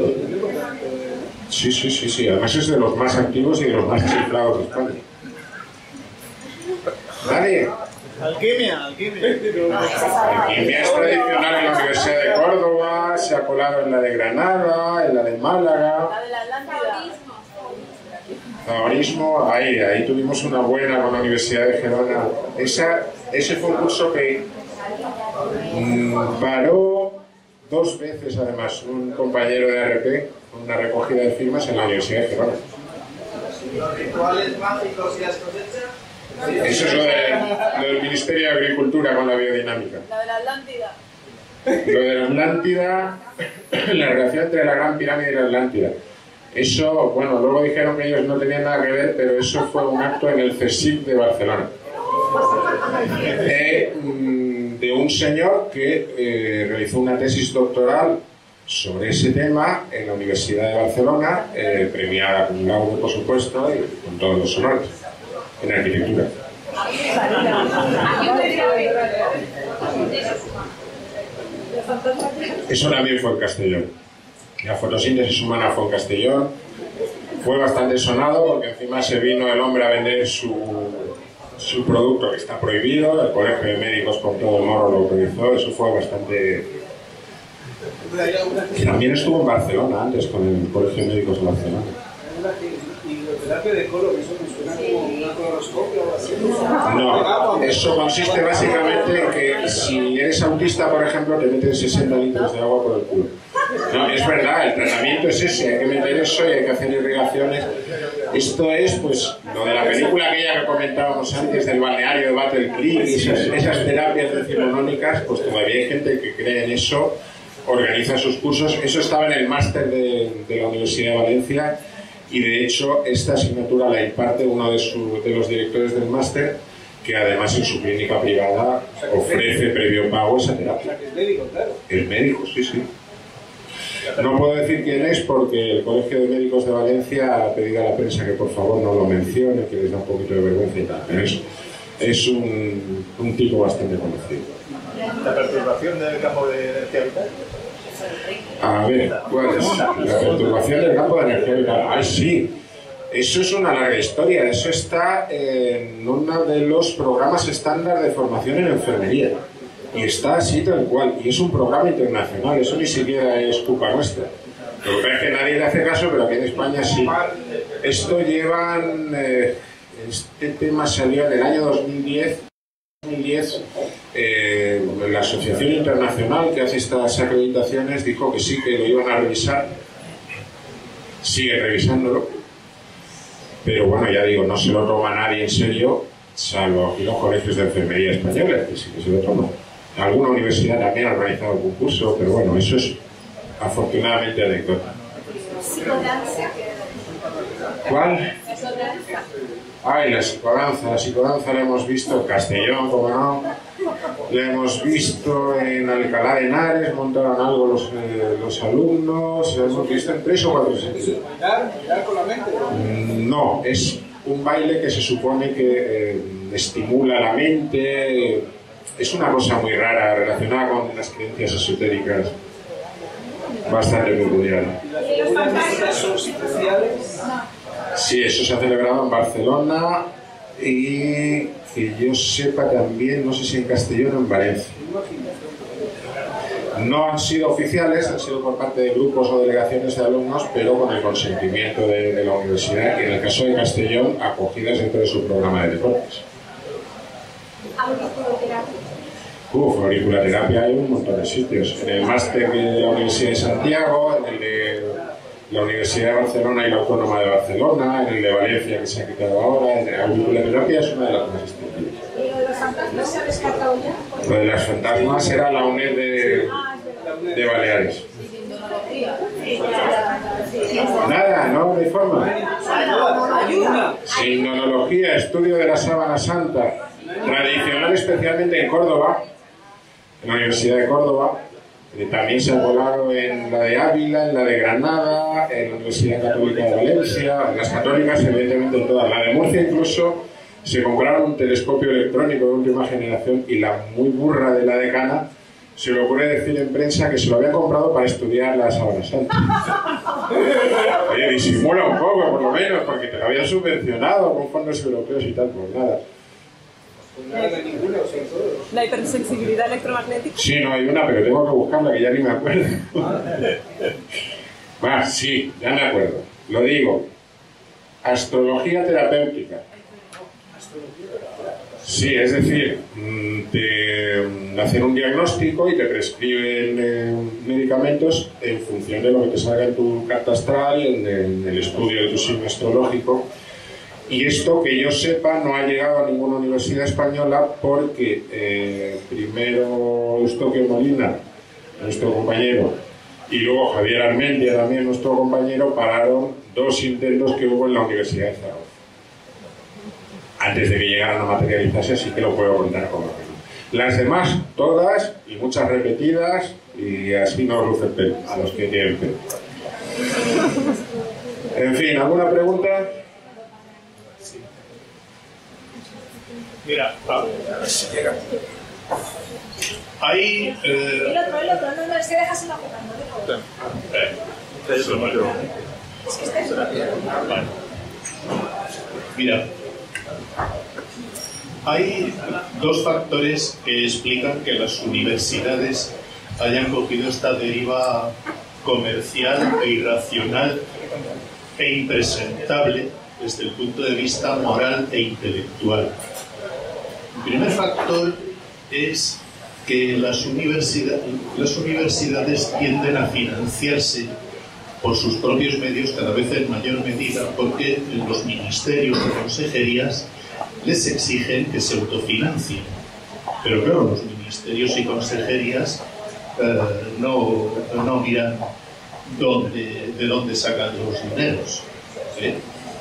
Sí, sí, sí, sí. Además es de los más activos y de los más chiflados de España. Dale. Alquimia, alquimia. Alquimia es tradicional en la Universidad de Córdoba, se ha colado en la de Granada, en la de Málaga. La de la Atlántida. Taorismo, ahí, ahí tuvimos una buena con la Universidad de Gerona. Esa, ese fue un curso que mmm, paró dos veces, además, un compañero de A R P, una recogida de firmas en la Universidad de Gerona. ¿Los rituales mágicos y las cosechas? Eso es lo, de, lo del Ministerio de Agricultura con la biodinámica. La de la Atlántida. Lo de la Atlántida, la relación entre la Gran Pirámide y la Atlántida. Eso, bueno, luego dijeron que ellos no tenían nada que ver, pero eso fue un acto en el CSIC de Barcelona. Eh, de un señor que eh, realizó una tesis doctoral sobre ese tema en la Universidad de Barcelona, eh, premiada con laudo, por supuesto, y con todos los honores, en arquitectura. Eso también fue en Castellón. La fotosíntesis humana fue en Castellón. Fue bastante sonado porque encima se vino el hombre a vender su, su producto que está prohibido. El Colegio de Médicos con todo el morro lo autorizó. Eso fue bastante... Y también estuvo en Barcelona antes con el Colegio de Médicos de Barcelona. ¿Hidroterapia de color? ¿Eso me suena como una colonoscopia o así? No, eso consiste básicamente en que si eres autista, por ejemplo, te meten sesenta litros de agua por el culo. No, es verdad, el tratamiento es ese, hay que meter eso y hay que hacer irrigaciones. Esto es, pues, lo de la película aquella que comentábamos antes del balneario de Battle Creek y esas, esas terapias decimonónicas, pues todavía hay gente que cree en eso, organiza sus cursos. Eso estaba en el máster de, de la Universidad de Valencia y, de hecho, esta asignatura la imparte uno de, su, de los directores del máster, que además en su clínica privada ofrece previo pago esa terapia. El médico, claro. El médico, sí, sí. No puedo decir quién es porque el Colegio de Médicos de Valencia ha pedido a la prensa que por favor no lo mencione, que les da un poquito de vergüenza y tal. Pero es, es un, un tipo bastante conocido. ¿La perturbación del campo de energía vital? A ver, ¿cuál es? La perturbación del campo de energía vital. ¡Ay, sí! Eso es una larga historia. Eso está en uno de los programas estándar de formación en enfermería. Y está así tal cual. Y es un programa internacional. Eso ni siquiera es culpa nuestra. Lo que pasa es que nadie le hace caso, pero aquí en España sí. Esto llevan... Eh, este tema salió en el año dos mil diez. dos mil diez eh, la Asociación Internacional que hace estas acreditaciones dijo que sí, que lo iban a revisar. Sigue revisándolo. Pero bueno, ya digo, no se lo toma nadie en serio, salvo aquí los colegios de enfermería españoles, que sí que se lo toman. Alguna universidad también ha organizado un concurso, pero bueno, eso es afortunadamente anécdota. Psicodanza. ¿Cuál? Ay, la psicodanza. La psicodanza la hemos visto en Castellón, como no. La hemos visto en Alcalá de Henares, montaron algo los, eh, los alumnos. La hemos visto en tres o cuatro sitios. ¿Bailar? ¿Bailar con la mente? No, es un baile que se supone que eh, estimula la mente. Es una cosa muy rara, relacionada con las creencias esotéricas. Bastante peculiar. ¿Y las congresos especiales? Sí, eso se ha celebrado en Barcelona y que yo sepa también, no sé si en Castellón o en Valencia. No han sido oficiales, han sido por parte de grupos o delegaciones de alumnos, pero con el consentimiento de, de la universidad y en el caso de Castellón, acogidas dentro de su programa de deportes. Uf, auriculaterapia hay un montón de sitios. En el máster de la Universidad de Santiago, en el de la Universidad de Barcelona y la Autónoma de Barcelona, en el de Valencia que se ha quitado ahora. La auriculaterapia es una de las más extendidas. ¿Y lo de los fantasmas se ha descartado ya? Lo de las fantasmas era la UNED de, de Baleares. Nada, no hay forma. Sindonología, estudio de la sábana santa, tradicional especialmente en Córdoba, en la Universidad de Córdoba. Eh, también se ha colado en la de Ávila, en la de Granada, en la Universidad Católica de Valencia, en las católicas evidentemente en todas. La de Murcia incluso se compraron un telescopio electrónico de última generación y la muy burra de la decana se le ocurre decir en prensa que se lo había comprado para estudiar la sábana santa. Oye, disimula un poco por lo menos, porque te lo habían subvencionado con fondos europeos y tal, pues nada. Pues nada de ninguna, son todos. La hipersensibilidad electromagnética. Sí, no hay una, pero tengo que buscarla que ya ni me acuerdo. Va, sí, ya me acuerdo. Lo digo. Astrología terapéutica. Sí, es decir, te hacen un diagnóstico y te prescriben eh, medicamentos en función de lo que te salga en tu carta astral y en, en el estudio de tu signo astrológico. Y esto, que yo sepa, no ha llegado a ninguna universidad española porque eh, primero Eustoquio Molina, nuestro compañero, y luego Javier Armentia, también nuestro compañero, pararon dos intentos que hubo en la Universidad de Zaragoza. Antes de que llegaran a materializarse, así que lo puedo contar como que. Las demás, todas, y muchas repetidas, y así no luce el pelo, a los que tienen pelo. En fin, ¿alguna pregunta? Mira, ah, hay... Eh, El otro, el otro, no, no, es que dejas una jugando, déjalo. eh, eso no yo. Es que está Vale. Mira, hay dos factores que explican que las universidades hayan cogido esta deriva comercial e irracional e impresentable desde el punto de vista moral e intelectual. El primer factor es que las, universidad, las universidades tienden a financiarse por sus propios medios cada vez en mayor medida, porque los ministerios o consejerías les exigen que se autofinancien. Pero claro, los ministerios y consejerías eh, no, no miran dónde, de dónde sacan los dineros, ¿sí?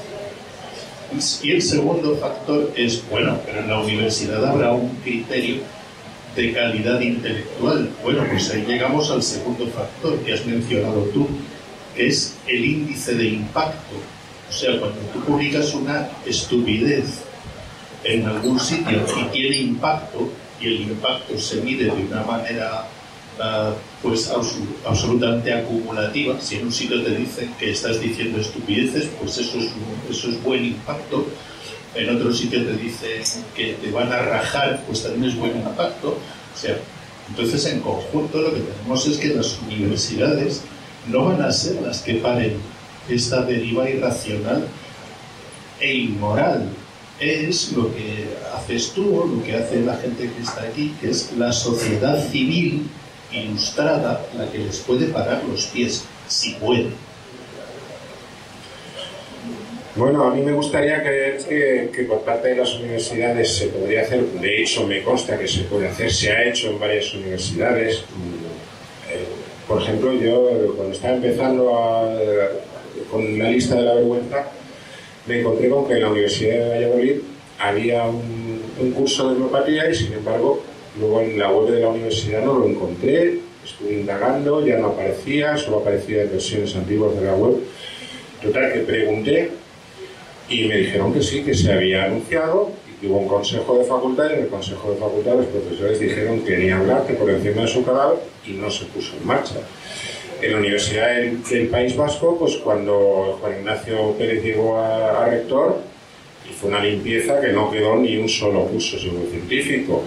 Y el segundo factor es, bueno, pero en la universidad habrá un criterio de calidad intelectual. Bueno, pues ahí llegamos al segundo factor que has mencionado tú, que es el índice de impacto. O sea, cuando tú publicas una estupidez en algún sitio y tiene impacto, y el impacto se mide de una manera uh, pues absolutamente acumulativa. Si en un sitio te dicen que estás diciendo estupideces, pues eso es, un, eso es buen impacto. En otro sitio te dicen que te van a rajar, pues también es buen impacto. O sea, entonces en conjunto lo que tenemos es que las universidades no van a ser las que paren esta deriva irracional e inmoral. Es lo que haces tú, o lo que hace la gente que está aquí, que es la sociedad civil ilustrada la que les puede parar los pies, si puede. Bueno, a mí me gustaría creer que, que por parte de las universidades se podría hacer, de hecho me consta que se puede hacer, se ha hecho en varias universidades. Eh, por ejemplo, yo cuando estaba empezando a, con la lista de la vergüenza, me encontré con que en la Universidad de Valladolid había un, un curso de homeopatía y sin embargo luego en la web de la universidad no lo encontré, estuve indagando, ya no aparecía, solo aparecía en versiones antiguas de la web. Total, que pregunté y me dijeron que sí, que se había anunciado y que hubo un consejo de facultad y en el consejo de facultad los profesores dijeron que ni hablar, que por encima de su cadáver, y no se puso en marcha. En la Universidad del, del País Vasco, pues cuando Juan Ignacio Pérez llegó a, a rector, hizo una limpieza que no quedó ni un solo curso científico.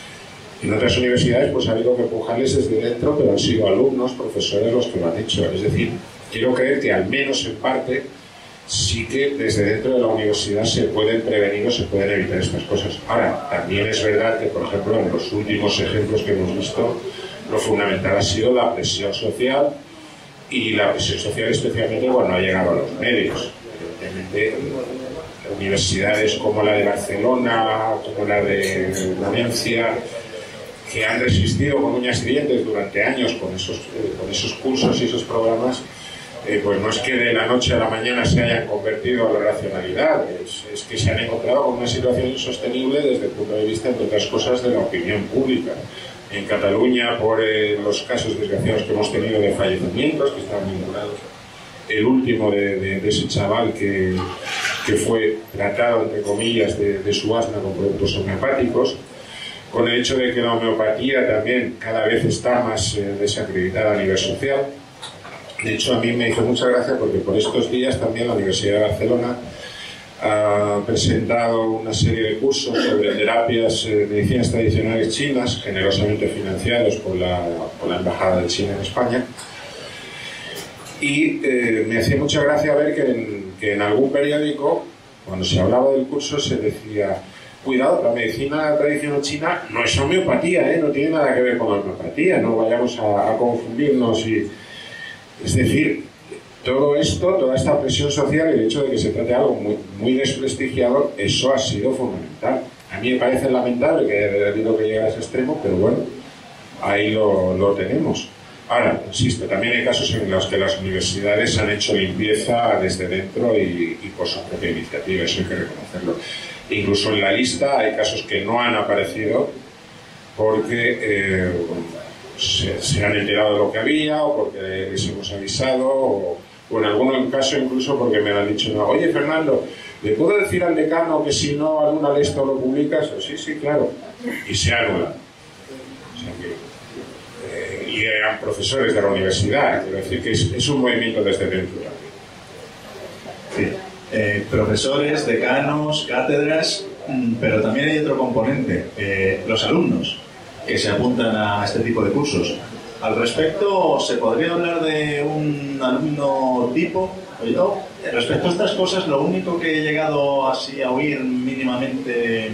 En otras universidades pues ha habido que empujarles desde dentro, pero han sido alumnos, profesores los que lo han hecho. Es decir, quiero creer que al menos en parte sí que desde dentro de la universidad se pueden prevenir o se pueden evitar estas cosas. Ahora, también es verdad que, por ejemplo, en los últimos ejemplos que hemos visto, lo fundamental ha sido la presión social, y la presión social especialmente cuando ha llegado a los medios. Evidentemente, universidades como la de Barcelona, como la de Valencia, que han resistido con uñas y dientes durante años con esos, eh, con esos cursos y esos programas, eh, pues no es que de la noche a la mañana se hayan convertido a la racionalidad, es, es que se han encontrado con una situación insostenible desde el punto de vista, entre otras cosas, de la opinión pública. En Cataluña, por eh, los casos desgraciados que hemos tenido de fallecimientos que están vinculados, el último de, de, de ese chaval que, que fue tratado, entre comillas, de, de su asma con productos homeopáticos, con el hecho de que la homeopatía también cada vez está más eh, desacreditada a nivel social. De hecho, a mí me hizo mucha gracia porque por estos días también la Universidad de Barcelona ha presentado una serie de cursos sobre terapias, eh, medicinas tradicionales chinas, generosamente financiados por la, por la Embajada de China en España. Y eh, me hacía mucha gracia ver que en, que en algún periódico, cuando se hablaba del curso, se decía: cuidado, la medicina tradicional china no es homeopatía, ¿eh? No tiene nada que ver con la homeopatía, no vayamos a, a confundirnos. Y, es decir, todo esto, toda esta presión social y el hecho de que se trate de algo muy, muy desprestigiado, eso ha sido fundamental. A mí me parece lamentable que haya habido que llegar a ese extremo, pero bueno, ahí lo, lo tenemos. Ahora, insisto, también hay casos en los que las universidades han hecho limpieza desde dentro y, y por su propia iniciativa, eso hay que reconocerlo. Incluso en la lista hay casos que no han aparecido porque eh, se, se han enterado de lo que había, o porque les hemos avisado, o, o en algún caso incluso porque me han dicho: no, oye Fernando, ¿le puedo decir al decano que si no alguna de esto lo publicas? O, sí, sí, claro. Y se anula. O sea que, eh, y eran profesores de la universidad, quiero decir que es, es un movimiento desde dentro también. Sí. Eh, profesores, decanos, cátedras, pero también hay otro componente, eh, los alumnos que se apuntan a este tipo de cursos. Al respecto, ¿se podría hablar de un alumno tipo? Yo, respecto a estas cosas, lo único que he llegado así a oír mínimamente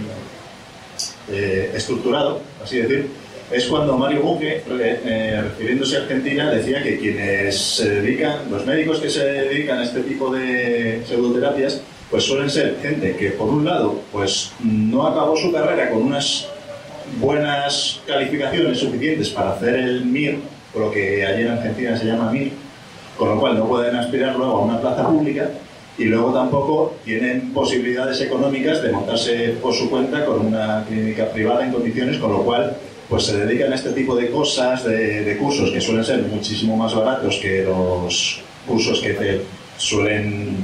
eh, estructurado, así decir, es cuando Mario Bunge, eh, refiriéndose a Argentina, decía que quienes se dedican, los médicos que se dedican a este tipo de pseudoterapias, pues suelen ser gente que, por un lado, pues no acabó su carrera con unas buenas calificaciones suficientes para hacer el M I R, o lo que allí en Argentina se llama M I R, con lo cual no pueden aspirar luego a una plaza pública, y luego tampoco tienen posibilidades económicas de montarse por su cuenta con una clínica privada en condiciones, con lo cual pues se dedican a este tipo de cosas, de, de cursos que suelen ser muchísimo más baratos que los cursos que te suelen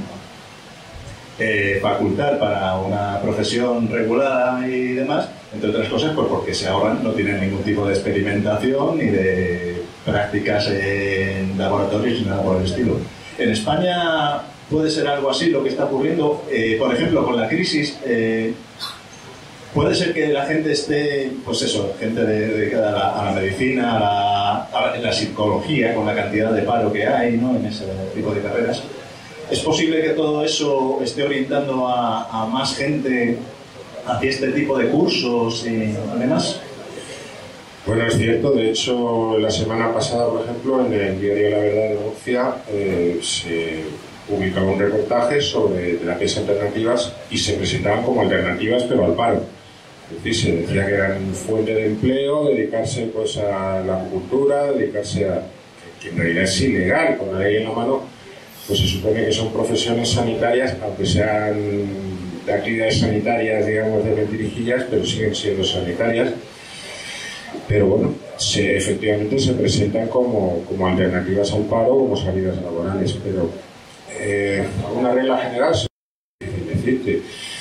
eh, facultar para una profesión regulada y demás, entre otras cosas pues porque se ahorran, no tienen ningún tipo de experimentación ni de prácticas en laboratorios ni nada por el estilo. En España puede ser algo así lo que está ocurriendo, eh, por ejemplo, con la crisis. Eh, Puede ser que la gente esté, pues eso, gente dedicada a la, a la medicina, a la, a la psicología, con la cantidad de paro que hay, ¿no?, en ese tipo de carreras. ¿Es posible que todo eso esté orientando a, a más gente hacia este tipo de cursos y demás? Bueno, es cierto. De hecho, la semana pasada, por ejemplo, en el diario La Verdad de Murcia eh, se publicaba un reportaje sobre terapias alternativas y se presentaban como alternativas, pero al paro. Es decir, se decía que eran fuente de empleo, dedicarse pues a la acupuntura, dedicarse a... que en realidad es ilegal, con la ley en la mano, pues se supone que son profesiones sanitarias, aunque sean de actividades sanitarias, digamos, de mentirijillas, pero siguen siendo sanitarias. Pero bueno, se, efectivamente se presentan como, como alternativas al paro, como salidas laborales, pero eh, una regla general, es difícil decirte.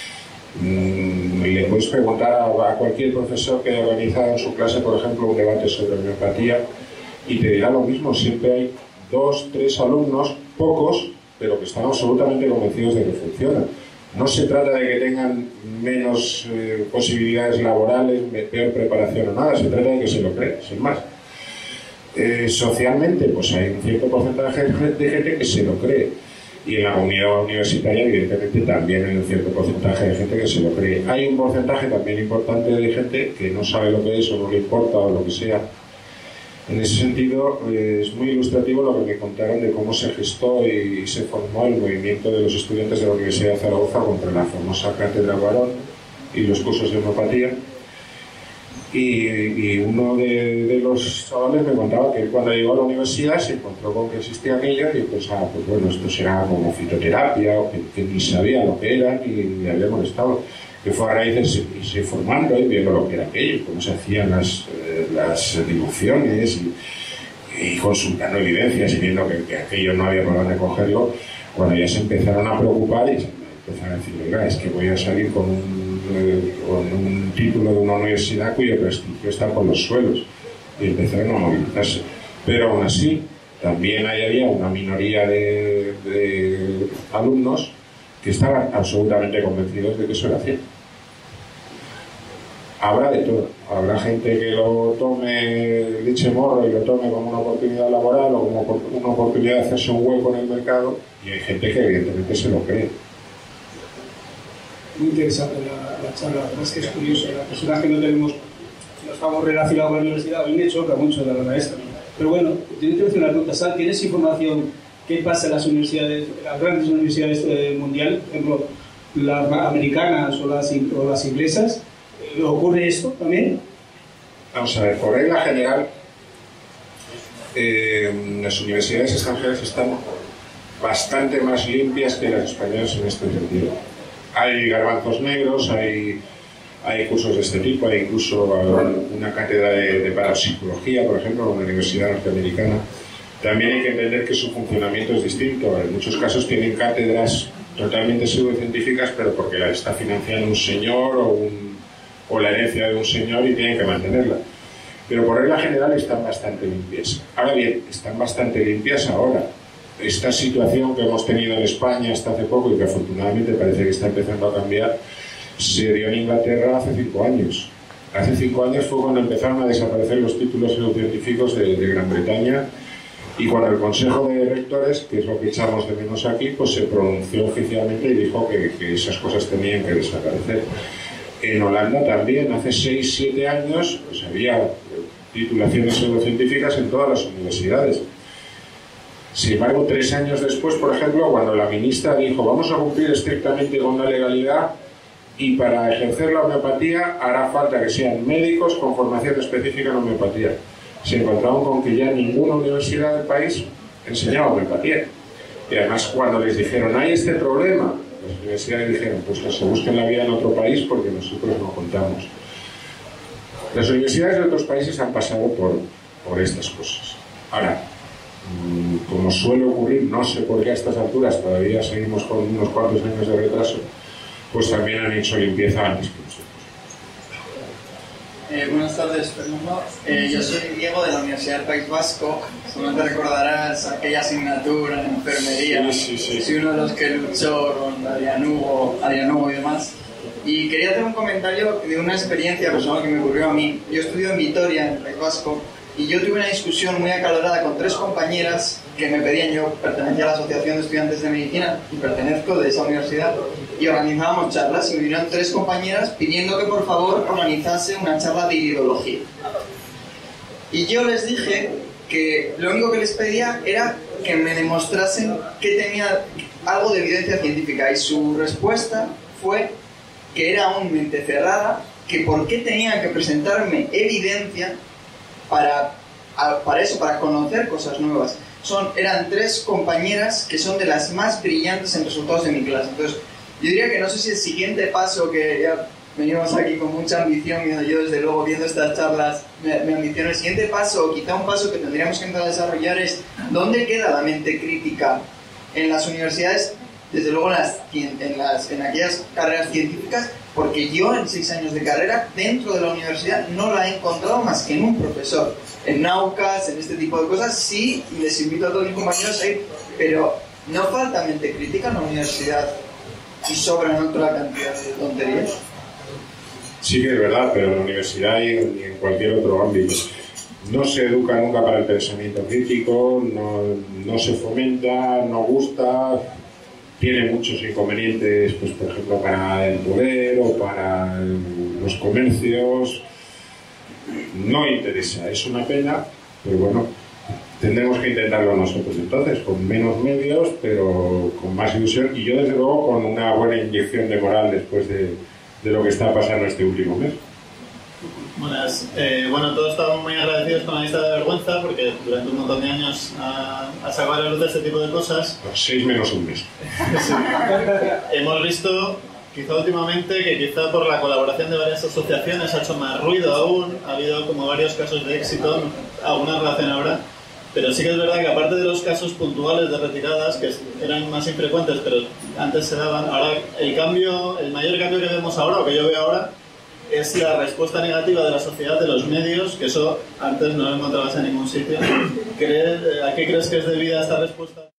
Le puedes preguntar a, a cualquier profesor que haya organizado en su clase, por ejemplo, un debate sobre homeopatía, y te dirá lo mismo. Siempre hay dos, tres alumnos, pocos, pero que están absolutamente convencidos de que funciona. No se trata de que tengan menos eh, posibilidades laborales, peor preparación o nada, se trata de que se lo creen, sin más. Eh, socialmente, pues hay un cierto porcentaje de gente que se lo cree. Y en la comunidad universitaria, evidentemente, también hay un cierto porcentaje de gente que se lo cree. Hay un porcentaje también importante de gente que no sabe lo que es o no le importa o lo que sea. En ese sentido, eh, es muy ilustrativo lo que me contaron de cómo se gestó y se formó el movimiento de los estudiantes de la Universidad de Zaragoza contra la famosa cátedra Barón y los cursos de homeopatía. Y, y uno de, de los chavales me contaba que cuando llegó a la universidad se encontró con que existía aquello y pensaba, pues bueno, esto será como fitoterapia, o que, que ni sabía lo que era ni le había molestado. Que fue a raíz de irse formando y viendo lo que era aquello, cómo se hacían las, eh, las diluciones y, y consultando evidencias y viendo que, que aquello no había por dónde cogerlo, cuando ya se empezaron a preocupar y se empezaron a decir, oiga, es que voy a salir con un, eh, con un título de una universidad cuyo prestigio está por los suelos, y empezaron a movilizarse. Pero aún así, también ahí había una minoría de, de alumnos que estaban absolutamente convencidos de que eso era cierto. Habrá de todo. Habrá gente que lo tome leche morro y lo tome como una oportunidad laboral o como una oportunidad de hacerse un hueco en el mercado, y hay gente que evidentemente se lo cree. Muy interesante la, la charla, la verdad es que es curioso. Las personas que no tenemos, no estamos relacionados con la universidad, a mí me choca mucho la verdad esta. Pero bueno, yo te hacer una pregunta, Sal, ¿tienes información qué pasa en las universidades, las grandes universidades eh, mundiales, por ejemplo, las americanas o las, o las inglesas? ¿Ocurre esto también? Vamos a ver, por regla general, eh, las universidades extranjeras están bastante más limpias que las españolas en este sentido. Hay garbanzos negros, hay, hay cursos de este tipo, hay incluso una cátedra de, de parapsicología, por ejemplo, en la Universidad Norteamericana. También hay que entender que su funcionamiento es distinto. En muchos casos tienen cátedras totalmente pseudocientíficas, pero porque las está financiando un señor o, un, o la herencia de un señor y tienen que mantenerla. Pero por regla general están bastante limpias. Ahora bien, están bastante limpias ahora. Esta situación que hemos tenido en España hasta hace poco y que afortunadamente parece que está empezando a cambiar, se dio en Inglaterra hace cinco años. Hace cinco años fue cuando empezaron a desaparecer los títulos científicos de, de Gran Bretaña, y cuando el Consejo de Rectores, que es lo que echamos de menos aquí, pues se pronunció oficialmente y dijo que, que esas cosas tenían que desaparecer. En Holanda también, hace seis siete años, pues había titulaciones pseudocientíficas en todas las universidades. Sin embargo, tres años después, por ejemplo, cuando la ministra dijo vamos a cumplir estrictamente con la legalidad y para ejercer la homeopatía hará falta que sean médicos con formación específica en homeopatía, se encontraron con que ya ninguna universidad del país enseñaba homeopatía. Y además, cuando les dijeron hay este problema, las universidades dijeron pues que se busquen la vida en otro país porque nosotros no contamos. Las universidades de otros países han pasado por, por estas cosas. Ahora, como suele ocurrir, no sé por qué a estas alturas todavía seguimos con unos cuantos años de retraso, pues también han hecho limpieza antes que nosotros. Eh, buenas tardes, Fernando. Eh, yo soy Diego de la Universidad del País Vasco. Seguramente recordarás aquella asignatura en enfermería. Sí, sí, sí. Soy uno de los que luchó con Adrián Hugo, Adrián Hugo y demás. Y quería hacer un comentario de una experiencia personal que me ocurrió a mí. Yo estudio en Vitoria, en el País Vasco, y yo tuve una discusión muy acalorada con tres compañeras que me pedían. Yo pertenecía a la Asociación de Estudiantes de Medicina y pertenezco de esa universidad, y organizábamos charlas, y me vinieron tres compañeras pidiendo que por favor organizase una charla de iridología. Y yo les dije que lo único que les pedía era que me demostrasen que tenía algo de evidencia científica, y su respuesta fue que era aún mente cerrada, que por qué tenían que presentarme evidencia para, para eso, para conocer cosas nuevas. Son, eran tres compañeras que son de las más brillantes en resultados de mi clase. Entonces, yo diría que no sé si el siguiente paso, que ya venimos aquí con mucha ambición, y yo desde luego viendo estas charlas me, me ambiciono, el siguiente paso, o quizá un paso que tendríamos que empezar a desarrollar, es ¿dónde queda la mente crítica en las universidades? Desde luego en, las, en, las, en aquellas carreras científicas, porque yo en seis años de carrera dentro de la universidad no la he encontrado más que en un profesor. En Naucas, en este tipo de cosas, sí, les invito a todos mis compañeros a ir, pero no falta mente crítica en la universidad y sobran otra cantidad de tonterías. Sí que es verdad, pero en la universidad y en, y en cualquier otro ámbito no se educa nunca para el pensamiento crítico, no, no se fomenta, no gusta. Tiene muchos inconvenientes, pues por ejemplo para el poder o para el, los comercios. No interesa, es una pena, pero bueno, tendremos que intentarlo nosotros entonces, con menos medios, pero con más ilusión, y yo desde luego con una buena inyección de moral después de, de lo que está pasando este último mes. Buenas. Eh, bueno, todos estamos muy agradecidos con la lista de vergüenza porque durante un montón de años ha, ha sacado a la luz este tipo de cosas. Seis menos un mes. Sí. Hemos visto, quizá últimamente, que quizá por la colaboración de varias asociaciones ha hecho más ruido aún. Ha habido como varios casos de éxito, alguna relación ahora. Pero sí que es verdad que aparte de los casos puntuales de retiradas, que eran más infrecuentes, pero antes se daban, ahora el cambio, el mayor cambio que vemos ahora, o que yo veo ahora, es la respuesta negativa de la sociedad, de los medios, que eso antes no lo encontrabas en ningún sitio. ¿A qué crees que es debida esta respuesta?